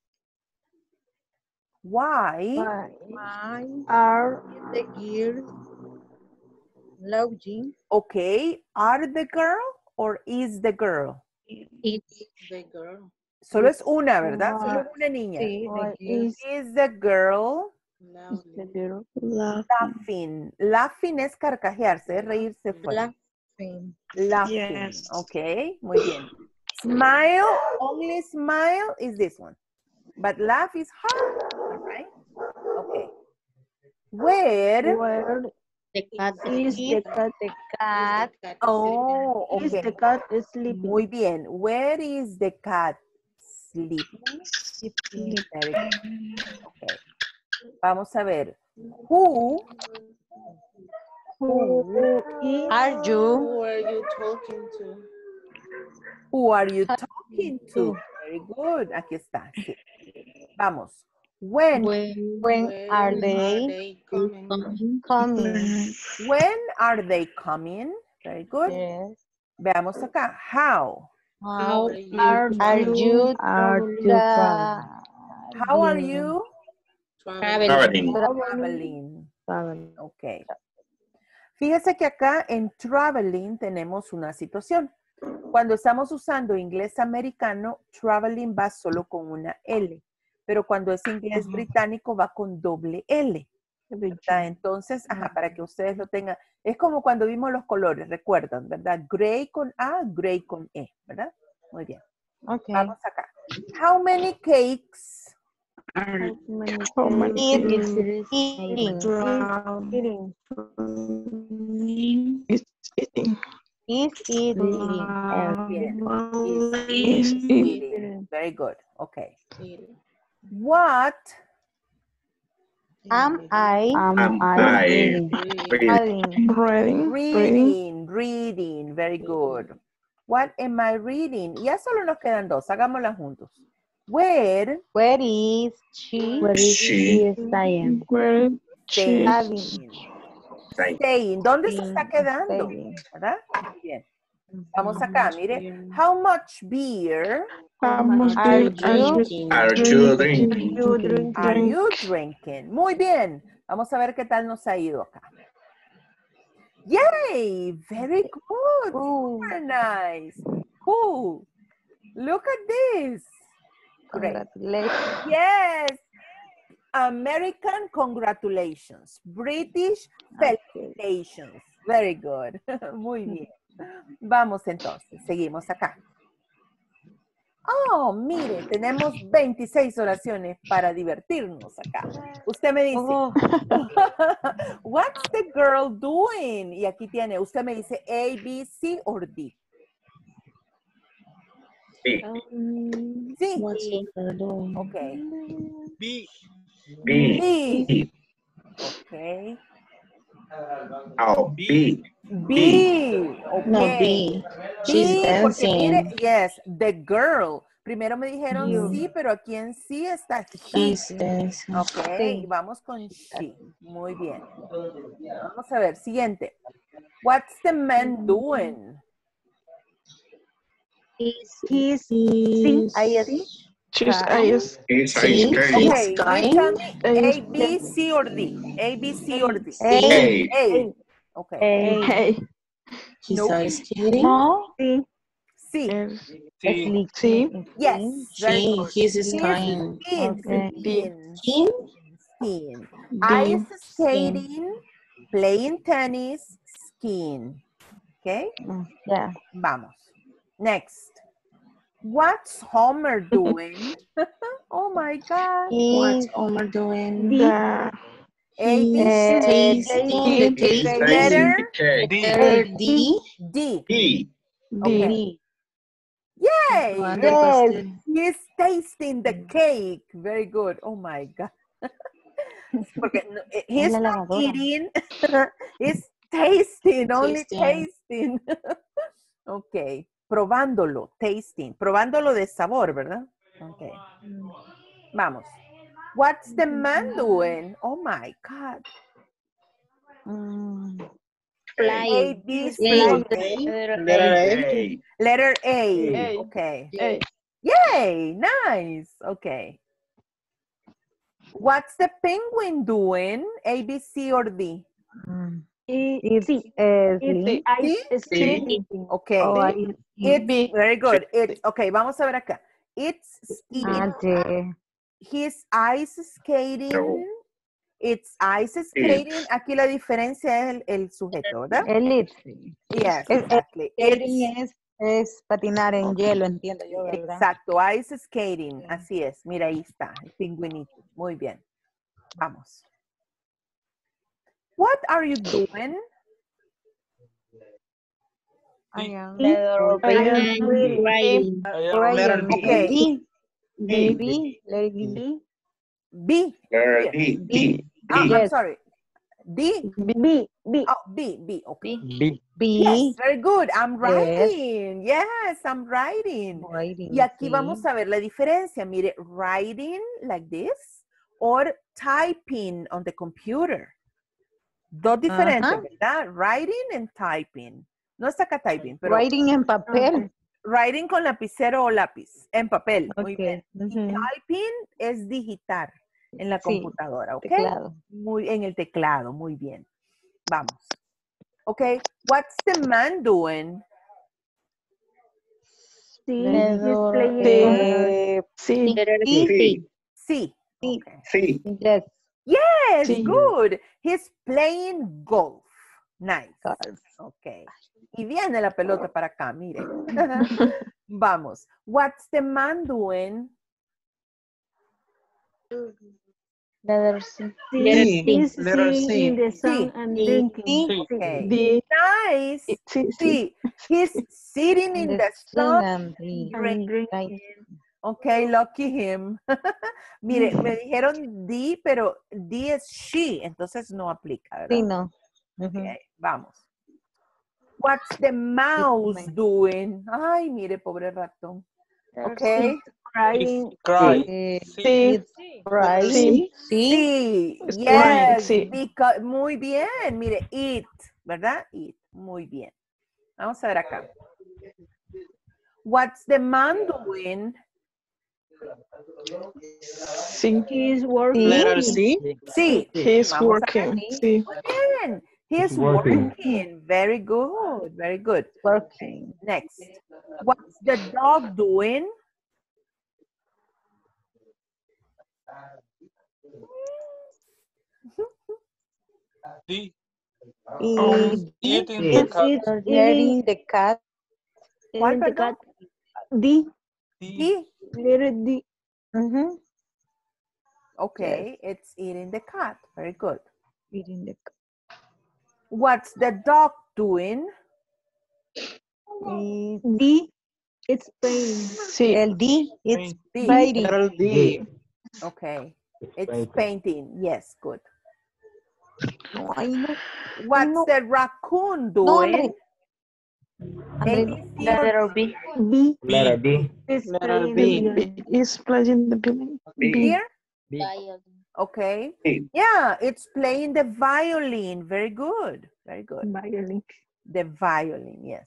Speaker 1: Why?
Speaker 9: Why
Speaker 5: Are
Speaker 9: the girls lounging?
Speaker 1: Okay. Are the girl or is the girl?
Speaker 8: It's
Speaker 7: The girl.
Speaker 1: Solo es una, ¿verdad? Solo es
Speaker 5: Why-
Speaker 1: una niña.
Speaker 9: Sí,
Speaker 5: why
Speaker 9: the girls.
Speaker 5: is
Speaker 1: Is the girl
Speaker 5: is the
Speaker 7: Loudly.
Speaker 5: girl
Speaker 1: laughing? Laughing es carcajearse, es reírse fuerte.
Speaker 9: Laughing.
Speaker 1: Laughing.
Speaker 10: Yes.
Speaker 1: Okay, muy bien. Smile, only smile is this one. But laugh is hard, all right? Okay. Where?
Speaker 5: where
Speaker 8: the cat.
Speaker 5: is the cat?
Speaker 9: The cat
Speaker 7: Cat
Speaker 1: Oh,
Speaker 5: Is
Speaker 1: okay.
Speaker 5: the cat sleeping?
Speaker 1: Muy bien. Where is the cat sleeping?
Speaker 5: Sleeping.
Speaker 1: Very good. Okay. Vamos a ver. Who?
Speaker 5: Who is
Speaker 9: are you?
Speaker 7: Who are you talking to?
Speaker 1: Who are you talking to? Very good. Aquí está. Sí. Vamos. When?
Speaker 8: When
Speaker 9: When
Speaker 7: When
Speaker 9: are they
Speaker 7: coming?
Speaker 8: coming?
Speaker 9: coming?
Speaker 1: When are they coming? Very good.
Speaker 9: Yes.
Speaker 1: Veamos acá. How?
Speaker 9: How
Speaker 7: Are you
Speaker 5: are
Speaker 9: are
Speaker 5: you
Speaker 9: you
Speaker 5: are you traveling?
Speaker 1: How are you
Speaker 8: Traveling.
Speaker 1: traveling?
Speaker 5: Traveling.
Speaker 1: Ok. Fíjese que acá en traveling tenemos una situación. Cuando estamos usando inglés americano, traveling va solo con una L. Pero cuando es inglés británico va con doble L. ¿Verdad? Entonces, ajá, para que ustedes lo tengan. Es como cuando vimos los colores, recuerdan, ¿verdad? Gray con A, gray con E, ¿verdad? Muy bien.
Speaker 9: Okay.
Speaker 1: Vamos acá. How many cakes?
Speaker 10: Are
Speaker 5: How many
Speaker 10: how many
Speaker 5: cakes
Speaker 10: people
Speaker 9: Eating.
Speaker 10: traveling?
Speaker 9: Eating.
Speaker 10: Is eating?
Speaker 9: Is eating.
Speaker 1: Bien.
Speaker 10: Is
Speaker 1: Is
Speaker 10: eating?
Speaker 1: eating. Very good. Okay.
Speaker 7: Eating.
Speaker 1: What?
Speaker 9: Am I
Speaker 5: am
Speaker 11: Am
Speaker 5: I
Speaker 11: I
Speaker 5: reading?
Speaker 11: reading?
Speaker 9: having?
Speaker 10: Reading? Reading?
Speaker 1: Reading. Reading. Very good. What am I reading? Ya solo nos quedan dos. Hagámoslas juntos. Where?
Speaker 9: Where is she
Speaker 5: Where is
Speaker 11: She.
Speaker 5: she staying?
Speaker 10: Where she
Speaker 9: having?
Speaker 11: Staying.
Speaker 1: Staying. ¿Dónde se está quedando?
Speaker 9: Staying.
Speaker 1: ¿Verdad? Muy bien. Vamos acá, mire. How much beer
Speaker 10: How much
Speaker 9: Are
Speaker 10: beer are you
Speaker 7: Drinking.
Speaker 11: Are you
Speaker 10: drinking?
Speaker 11: drinking?
Speaker 5: You drink.
Speaker 1: are
Speaker 10: Drink.
Speaker 1: you drinking? Muy bien. Vamos a ver qué tal nos ha ido acá. Yay! Very good.
Speaker 9: Ooh,
Speaker 1: Super nice. Cool. Look at this. Great.
Speaker 9: congratulations.
Speaker 1: Yes. American congratulations. British felicitations. Very good. Muy bien. Vamos entonces. Seguimos acá. Oh, mire, tenemos veintiséis oraciones para divertirnos acá. Usted me dice,
Speaker 9: Oh,
Speaker 1: what's the girl doing? Y aquí tiene, usted me dice A, B, C o D.
Speaker 11: B.
Speaker 5: Um,
Speaker 1: Sí.
Speaker 7: What's your girl doing?
Speaker 1: Ok.
Speaker 11: B.
Speaker 1: B. Ok.
Speaker 11: Oh, B.
Speaker 1: B. Ok.
Speaker 7: No, B. She's
Speaker 1: B, porque mire,
Speaker 7: dancing.
Speaker 1: yes, the girl. Primero me dijeron
Speaker 9: You.
Speaker 1: sí, pero aquí en sí está she.
Speaker 7: He's dancing.
Speaker 1: Ok,
Speaker 9: Sí.
Speaker 1: vamos con she. Muy bien. Vamos a ver, siguiente. What's the man doing?
Speaker 9: he's
Speaker 7: He's,
Speaker 9: I
Speaker 10: She's
Speaker 9: Sky.
Speaker 10: ice.
Speaker 11: Is
Speaker 7: See?
Speaker 11: ice cream.
Speaker 1: Okay, you
Speaker 7: Sky?
Speaker 1: tell me A,
Speaker 10: Ice
Speaker 1: B, C, or D. A, B, C, or D.
Speaker 9: A.
Speaker 11: A.
Speaker 1: A. Okay.
Speaker 5: A.
Speaker 10: Hey.
Speaker 7: He's
Speaker 1: Nope.
Speaker 7: ice skating?
Speaker 9: No.
Speaker 1: C.
Speaker 10: Is
Speaker 5: Sleep.
Speaker 10: C.
Speaker 1: Yes. Very
Speaker 7: She,
Speaker 1: good.
Speaker 7: he's
Speaker 1: He's
Speaker 7: skiing.
Speaker 1: skiing.
Speaker 5: Okay.
Speaker 1: Skiing.
Speaker 7: Skiing?
Speaker 1: Skiing.
Speaker 10: B.
Speaker 1: Ice skating, playing tennis, skiing. Okay.
Speaker 9: Yeah.
Speaker 1: Vamos. Next. What's Homer doing? Oh my God.
Speaker 7: What's Omar doing?
Speaker 10: The
Speaker 1: A, B,
Speaker 7: He's
Speaker 1: C.
Speaker 7: tasting the
Speaker 11: He's
Speaker 7: cake.
Speaker 11: tasting
Speaker 1: Letter
Speaker 11: the cake.
Speaker 7: Letter D.
Speaker 1: D.
Speaker 11: D.
Speaker 1: Okay.
Speaker 10: D.
Speaker 1: Yay!
Speaker 7: Yes.
Speaker 1: He's tasting the cake. Very good. Oh my God. Porque no, eh, he's
Speaker 2: la
Speaker 1: not
Speaker 2: lavadora.
Speaker 1: eating. He's tasting, only
Speaker 7: Tasting.
Speaker 1: tasting. Ok. Probándolo, tasting. Probándolo de sabor, ¿verdad? Ok. Vamos. What's the man doing? Oh my God.
Speaker 2: Mm,
Speaker 1: A,
Speaker 8: Flying.
Speaker 1: B,
Speaker 8: A.
Speaker 1: C.
Speaker 8: Letter
Speaker 11: Letter
Speaker 8: A.
Speaker 11: A.
Speaker 1: Letter A.
Speaker 10: A.
Speaker 1: Okay.
Speaker 10: A.
Speaker 1: Yay, nice. Okay. What's the penguin doing? A, B, C, or D?
Speaker 9: It's uh,
Speaker 10: C.
Speaker 9: It's
Speaker 11: C.
Speaker 1: Okay.
Speaker 9: Oh, I,
Speaker 1: It's
Speaker 10: B.
Speaker 1: very good. It's okay. Vamos a ver acá. It's
Speaker 9: ah,
Speaker 1: skating.
Speaker 9: de-
Speaker 1: His ice skating.
Speaker 11: No.
Speaker 1: It's ice skating. Aquí la diferencia es el, el sujeto, ¿verdad?
Speaker 9: el it's.
Speaker 1: Yes,
Speaker 9: Es-
Speaker 1: exactly.
Speaker 9: Skating
Speaker 1: It's,
Speaker 9: es, es patinar en hielo, entiendo yo, ¿verdad?
Speaker 1: exacto. Ice skating. Así es. Mira, ahí está. El pingüinito. Muy bien. Vamos. What are you doing?
Speaker 9: I am
Speaker 8: Letter B.
Speaker 10: I am
Speaker 9: reading.
Speaker 8: Writing.
Speaker 9: Letter
Speaker 1: Okay.
Speaker 9: D.
Speaker 10: D.
Speaker 9: B. Letter D.
Speaker 1: B.
Speaker 11: Letter
Speaker 1: Here.
Speaker 11: D.
Speaker 9: D.
Speaker 11: D.
Speaker 1: Ah, I'm
Speaker 9: Yes.
Speaker 1: sorry. D.
Speaker 9: B. B.
Speaker 1: Oh, B. B. Okay.
Speaker 7: B.
Speaker 1: Yes, very good. I'm
Speaker 9: Yes.
Speaker 1: writing. Yes, I'm writing.
Speaker 9: Writing,
Speaker 1: Y aquí
Speaker 9: sí.
Speaker 1: vamos a ver la diferencia. Mire, writing like this or typing on the computer. Dos diferentes,
Speaker 9: Ajá.
Speaker 1: ¿verdad? Writing and typing. No está acá typing, pero
Speaker 9: Writing en papel.
Speaker 1: writing con lapicero o lápiz, en papel. Muy
Speaker 9: Ok.
Speaker 1: bien. Y
Speaker 9: Ujú.
Speaker 1: typing es digitar en la
Speaker 9: Sí,
Speaker 1: computadora, ¿ok?
Speaker 9: Teclado.
Speaker 1: Muy, en el teclado, muy bien. Vamos. Ok, what's the man doing?
Speaker 9: Sí,
Speaker 8: Letter
Speaker 9: he's playing
Speaker 10: D.
Speaker 9: uh,
Speaker 10: C.
Speaker 8: Letter
Speaker 9: D.
Speaker 8: C.
Speaker 1: Sí.
Speaker 9: Sí.
Speaker 1: Okay.
Speaker 11: C.
Speaker 9: Yes.
Speaker 1: Yes,
Speaker 10: Sí.
Speaker 1: good. He's playing golf. Nice.
Speaker 9: Golf.
Speaker 1: Ok. Y viene la pelota para acá, mire. Vamos. What's the man doing?
Speaker 8: Letter C.
Speaker 9: Sí,
Speaker 8: Letter
Speaker 9: he's
Speaker 8: C.
Speaker 9: sitting in the sun
Speaker 1: Sí.
Speaker 9: and
Speaker 7: Sí.
Speaker 9: drinking.
Speaker 7: Sí.
Speaker 1: Okay.
Speaker 10: D.
Speaker 1: Nice.
Speaker 10: Sí, sí.
Speaker 1: Sí. He's sitting in
Speaker 9: In
Speaker 1: the sun.
Speaker 9: and drinking.
Speaker 1: Drink.
Speaker 9: Right.
Speaker 1: Ok, lucky him. Mire, me dijeron D, pero D es she, entonces no aplica, ¿verdad?
Speaker 9: Sí, no. Ujú.
Speaker 1: Ok, vamos. What's the mouse doing? Ay, mire, pobre ratón. Ok.
Speaker 9: Crying.
Speaker 11: Cry.
Speaker 9: Eh,
Speaker 10: Sí.
Speaker 9: it's crying.
Speaker 10: Sí.
Speaker 9: Sí.
Speaker 1: Sí,
Speaker 10: Es crying,
Speaker 1: yes,
Speaker 10: sí.
Speaker 1: because- muy bien. Mire, it, ¿verdad? It, muy bien. Vamos a ver acá. What's the man doing?
Speaker 10: Sí.
Speaker 9: He's working.
Speaker 7: Letter C.
Speaker 1: Sí.
Speaker 10: He's
Speaker 1: Vamos a ver.
Speaker 10: working. Sí.
Speaker 1: Muy bien. He's
Speaker 3: He's working.
Speaker 1: working. Very good. Very good.
Speaker 9: Working.
Speaker 1: Next. What's the dog doing?
Speaker 11: D.
Speaker 9: It's
Speaker 7: Eating
Speaker 9: it's it's eating the cat.
Speaker 1: ¿Cuál,
Speaker 9: Eating the
Speaker 1: perdón?
Speaker 9: cat. D.
Speaker 1: D.
Speaker 9: Letter D. Mhm.
Speaker 1: Okay, it's eating the cat. Very good.
Speaker 9: Eating the cat.
Speaker 1: What's the dog doing?
Speaker 9: It's D. It's pain.
Speaker 10: Sí.
Speaker 9: El D. It's
Speaker 1: D.
Speaker 9: biting.
Speaker 7: Letter D.
Speaker 1: Okay. It's
Speaker 3: Painting.
Speaker 1: painting. Yes, good.
Speaker 9: No, ay, no.
Speaker 1: What's
Speaker 9: no.
Speaker 1: the raccoon
Speaker 9: No,
Speaker 1: doing?
Speaker 9: Andre.
Speaker 1: A, B, C, or
Speaker 8: Letter B.
Speaker 9: B.
Speaker 3: Letter B.
Speaker 9: It's
Speaker 7: Letter
Speaker 9: playing
Speaker 7: B.
Speaker 9: the
Speaker 10: B is playing the violin.
Speaker 11: B.
Speaker 10: B.
Speaker 1: here?
Speaker 8: Violin.
Speaker 1: Okay.
Speaker 11: B.
Speaker 1: Yeah, it's playing the violin. Very good. Very good.
Speaker 9: violin.
Speaker 1: The violin, yes.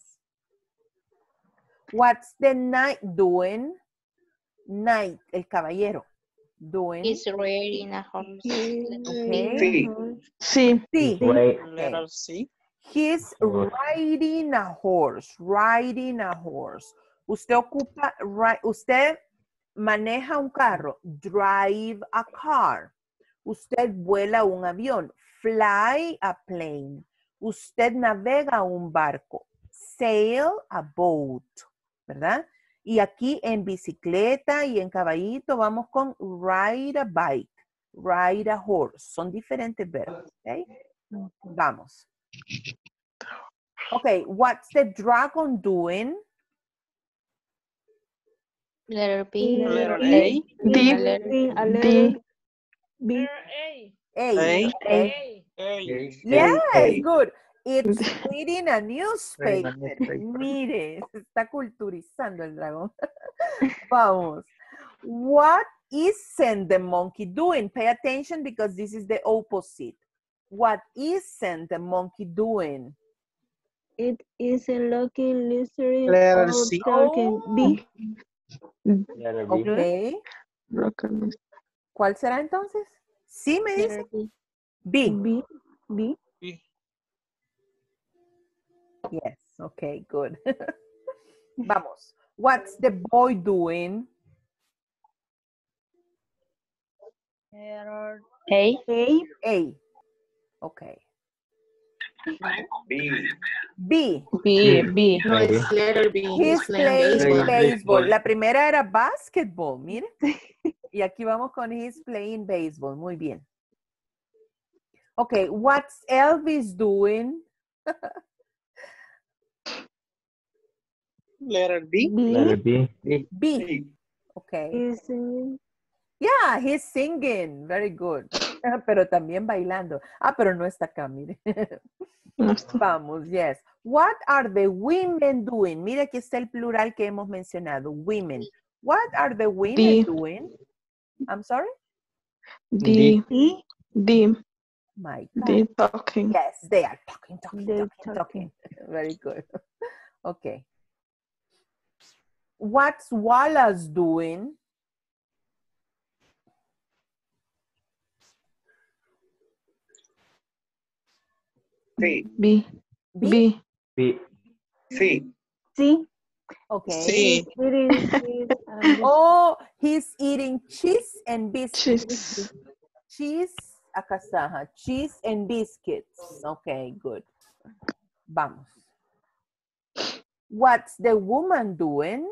Speaker 1: What's the knight doing? Knight, el caballero. Doing.
Speaker 8: He's riding a horse.
Speaker 1: Okay.
Speaker 11: C.
Speaker 1: Sí.
Speaker 10: Sí.
Speaker 3: He's wait.
Speaker 7: Letter C.
Speaker 1: He's
Speaker 3: Horse.
Speaker 1: riding a horse. Riding a horse. Usted ocupa, ri- usted maneja un carro. Drive a car. Usted vuela un avión. Fly a plane. Usted navega un barco. Sail a boat. ¿Verdad? Y aquí en bicicleta y en caballito vamos con ride a bike, ride a horse. Son diferentes verbos, ¿ok? Vamos. Ok, what's the dragon doing?
Speaker 8: Letter B.
Speaker 7: Letter
Speaker 5: B.
Speaker 7: A.
Speaker 10: D.
Speaker 8: Letter
Speaker 5: B, a
Speaker 10: D.
Speaker 5: letter B.
Speaker 4: Letter A.
Speaker 1: A,
Speaker 7: A.
Speaker 1: okay.
Speaker 4: A.
Speaker 11: A.
Speaker 1: Yes, good. It's
Speaker 10: D.
Speaker 1: reading a newspaper.
Speaker 3: newspaper.
Speaker 1: Mire, se está culturizando el dragón. Vamos. What isn't the monkey doing? Pay attention because this is the opposite. What isn't the monkey doing?
Speaker 5: It isn't looking, listening,
Speaker 7: Letter
Speaker 5: or
Speaker 7: C.
Speaker 5: talking. B.
Speaker 3: Letter B.
Speaker 1: Ok.
Speaker 10: Broccoli.
Speaker 1: ¿Cuál será entonces? Sí, me dice.
Speaker 8: Letter B.
Speaker 1: B.
Speaker 5: B. B.
Speaker 11: B.
Speaker 1: Yes, okay, good. Vamos. What's the boy doing?
Speaker 8: Letter A.
Speaker 5: A.
Speaker 1: A. Okay.
Speaker 3: B.
Speaker 1: B.
Speaker 6: B, B.
Speaker 7: No, it's letter B.
Speaker 1: He's playing
Speaker 3: baseball.
Speaker 1: baseball. La primera era basketball, mire. Y aquí vamos con he's playing baseball. Muy bien. Okay, what's Elvis doing?
Speaker 7: Letter B.
Speaker 3: Letter
Speaker 5: B.
Speaker 3: B.
Speaker 1: B. Okay.
Speaker 5: Is in
Speaker 1: Yeah, he's singing. Very good. Pero también bailando. Ah, pero no está acá, mire.
Speaker 10: No está.
Speaker 1: Vamos, yes. What are the women doing? Mira, aquí está el plural que hemos mencionado. Women. What are the women
Speaker 10: D.
Speaker 1: doing? I'm sorry?
Speaker 10: D.
Speaker 5: D.
Speaker 10: D.
Speaker 1: My God.
Speaker 10: D. Talking.
Speaker 1: Yes, they are talking, talking,
Speaker 5: They're
Speaker 1: talking, talking. Very good. Okay. What's Wallace doing?
Speaker 3: C.
Speaker 10: B.
Speaker 1: B?
Speaker 10: B.
Speaker 3: B. C.
Speaker 5: C.
Speaker 1: Okay.
Speaker 7: C.
Speaker 5: It is. It is um,
Speaker 1: Oh, he's eating cheese and biscuits.
Speaker 10: Cheese.
Speaker 1: Cheese, acá está, ajá. Cheese and biscuits. Okay, good. Vamos. What's the woman doing?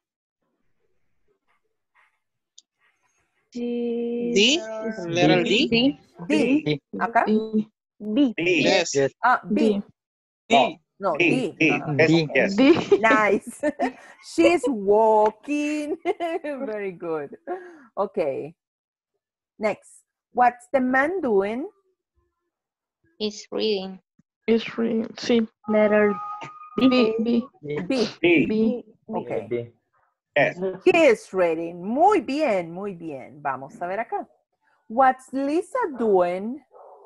Speaker 5: she
Speaker 7: D.
Speaker 5: is
Speaker 7: Letter D.
Speaker 8: D.
Speaker 1: D. Acá?
Speaker 10: D.
Speaker 5: B.
Speaker 7: Yes.
Speaker 1: Ah, B.
Speaker 10: D.
Speaker 7: D.
Speaker 1: No, D. Ajá.
Speaker 3: Yes.
Speaker 10: D.
Speaker 1: Nice. She's walking. Very good. Okay. Next. What's the man doing?
Speaker 8: Is reading.
Speaker 10: Is free. C.
Speaker 6: Letter
Speaker 10: B. B.
Speaker 1: B.
Speaker 3: B.
Speaker 10: B.
Speaker 1: Okay.
Speaker 3: B. Yes.
Speaker 1: He is reading. Muy bien, muy bien. Vamos a ver acá. What's Lisa doing?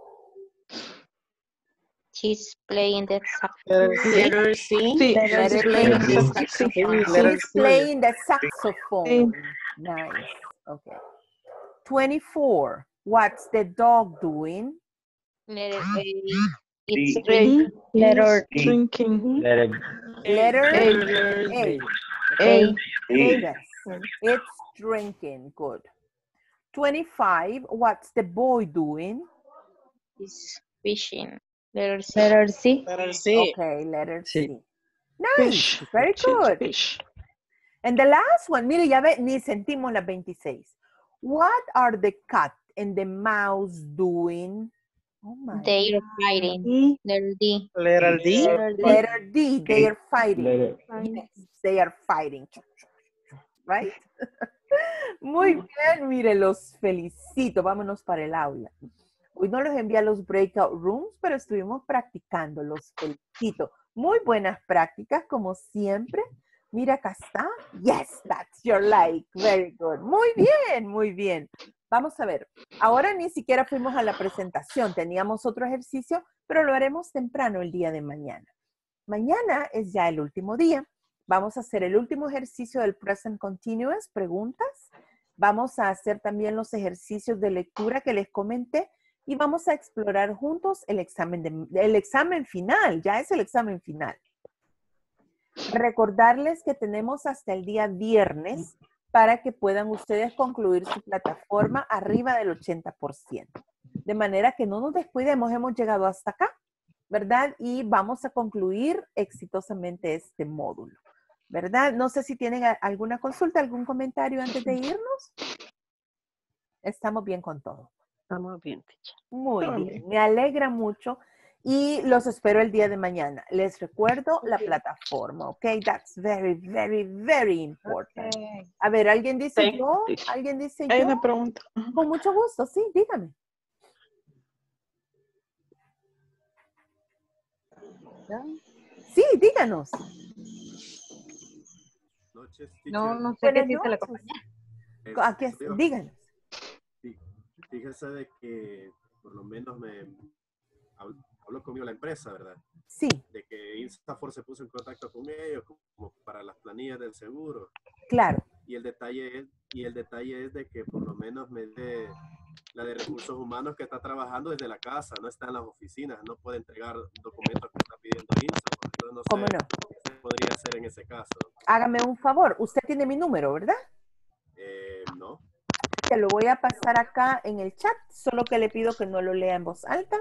Speaker 8: She's playing the
Speaker 7: Letter
Speaker 8: saxophone.
Speaker 7: letter C.
Speaker 10: C.
Speaker 1: Let
Speaker 7: She's
Speaker 1: it
Speaker 7: playing
Speaker 1: play.
Speaker 7: the saxophone. Letter
Speaker 1: She's
Speaker 7: C.
Speaker 1: playing the saxophone. Nice. Okay. twenty-four. What's the dog doing?
Speaker 8: Letter A. It's
Speaker 3: D.
Speaker 8: reading.
Speaker 6: letter
Speaker 3: D.
Speaker 10: Drinking.
Speaker 3: Letter
Speaker 1: Letter
Speaker 10: A.
Speaker 1: A.
Speaker 10: A.
Speaker 3: D.
Speaker 1: Yes. It's drinking. Good. twenty-five. What's the boy doing?
Speaker 8: Is fishing. Letter C.
Speaker 6: letter C.
Speaker 7: Letter C.
Speaker 1: Okay, letter
Speaker 3: C.
Speaker 1: C. Nice.
Speaker 10: Fish.
Speaker 1: Very
Speaker 10: Cheese,
Speaker 1: good.
Speaker 10: Fish.
Speaker 1: And the last one, mire, ya ve, ni sentimos las veintiséis. What are the cat and the mouse doing? Oh my.
Speaker 8: They are fighting.
Speaker 5: E.
Speaker 8: Letter D.
Speaker 7: Letter D.
Speaker 1: Letter D, they are fighting.
Speaker 3: Letter
Speaker 1: Yes, they are fighting. Right? Muy bien, mire, los felicito. Vámonos para el aula. Hoy no los envié a los breakout rooms, pero estuvimos practicando. Los felicito. Muy buenas prácticas, como siempre. Mira, acá está. Yes, that's your like. Very good. Muy bien, muy bien. Vamos a ver. Ahora ni siquiera fuimos a la presentación. Teníamos otro ejercicio, pero lo haremos temprano el día de mañana. Mañana es ya el último día. Vamos a hacer el último ejercicio del present continuous, preguntas. Vamos a hacer también los ejercicios de lectura que les comenté y vamos a explorar juntos el examen, de, el examen final. Ya es el examen final. Recordarles que tenemos hasta el día viernes para que puedan ustedes concluir su plataforma arriba del ochenta por ciento. De manera que no nos descuidemos, hemos llegado hasta acá, ¿verdad? Y vamos a concluir exitosamente este módulo. ¿verdad? No sé si tienen a- alguna consulta, algún comentario antes de irnos. Estamos bien con todo.
Speaker 7: Estamos bien, teacher.
Speaker 1: Muy
Speaker 10: Estamos
Speaker 1: bien,
Speaker 10: bien.
Speaker 1: me alegra mucho y los espero el día de mañana. Les recuerdo la
Speaker 7: Ok.
Speaker 1: plataforma, ¿ok? That's very, very, very important.
Speaker 9: Okay.
Speaker 1: A ver, ¿alguien dice
Speaker 7: Thank
Speaker 1: yo?
Speaker 7: you, teacher.
Speaker 1: ¿Alguien dice
Speaker 10: Hay
Speaker 1: yo?
Speaker 10: una pregunta. Ajá.
Speaker 1: Con mucho gusto, sí, dígame. Sí, díganos.
Speaker 12: Noches,
Speaker 9: No,
Speaker 12: teacher.
Speaker 9: no sé qué
Speaker 1: Buenas
Speaker 9: dice la
Speaker 1: noches.
Speaker 9: compañía.
Speaker 12: Es-
Speaker 1: Aquí es-
Speaker 12: soy yo.
Speaker 1: díganos.
Speaker 12: Sí. Fíjese de que por lo menos me habl- habló conmigo la empresa, ¿verdad?
Speaker 1: Sí,
Speaker 12: De que Instafor se puso en contacto con ellos como para las planillas del seguro.
Speaker 1: claro.
Speaker 12: Y el detalle es, y el detalle es de que por lo menos me dé la de recursos humanos que está trabajando desde la casa, no está en las oficinas, no puede entregar documentos que está pidiendo Instafor. Entonces no
Speaker 1: ¿Cómo
Speaker 12: sé
Speaker 1: no?
Speaker 12: qué se podría hacer en ese caso.
Speaker 1: Hágame un favor. Usted tiene mi número, ¿verdad?
Speaker 12: Eh, no.
Speaker 1: Te lo voy a pasar acá en el chat, solo que le pido que no lo lea en voz alta.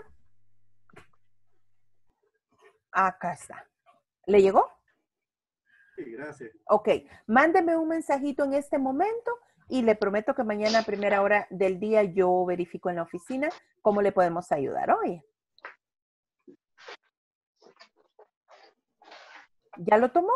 Speaker 1: Acá está. ¿Le llegó?
Speaker 12: Sí, gracias.
Speaker 1: Ok, mándeme un mensajito en este momento y le prometo que mañana a primera hora del día yo verifico en la oficina cómo le podemos ayudar. Oye. ¿Ya lo tomó?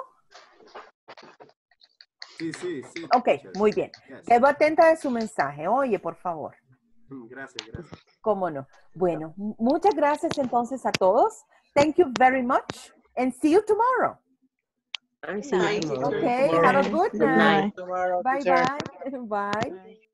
Speaker 12: Sí, sí, sí.
Speaker 1: Ok,
Speaker 12: teacher.
Speaker 1: muy bien.
Speaker 12: Yes.
Speaker 1: Quedo atenta de su mensaje. Oye, por favor.
Speaker 12: Mm, Gracias, gracias.
Speaker 1: ¿Cómo no? Bueno, m- muchas gracias entonces a todos. Thank you very much and see you tomorrow.
Speaker 7: I see you
Speaker 12: Night,
Speaker 7: tomorrow.
Speaker 1: Okay, have a good
Speaker 10: Good
Speaker 1: night.
Speaker 10: night.
Speaker 7: Tomorrow,
Speaker 1: Bye
Speaker 7: teacher.
Speaker 1: bye. Bye.
Speaker 7: Bye.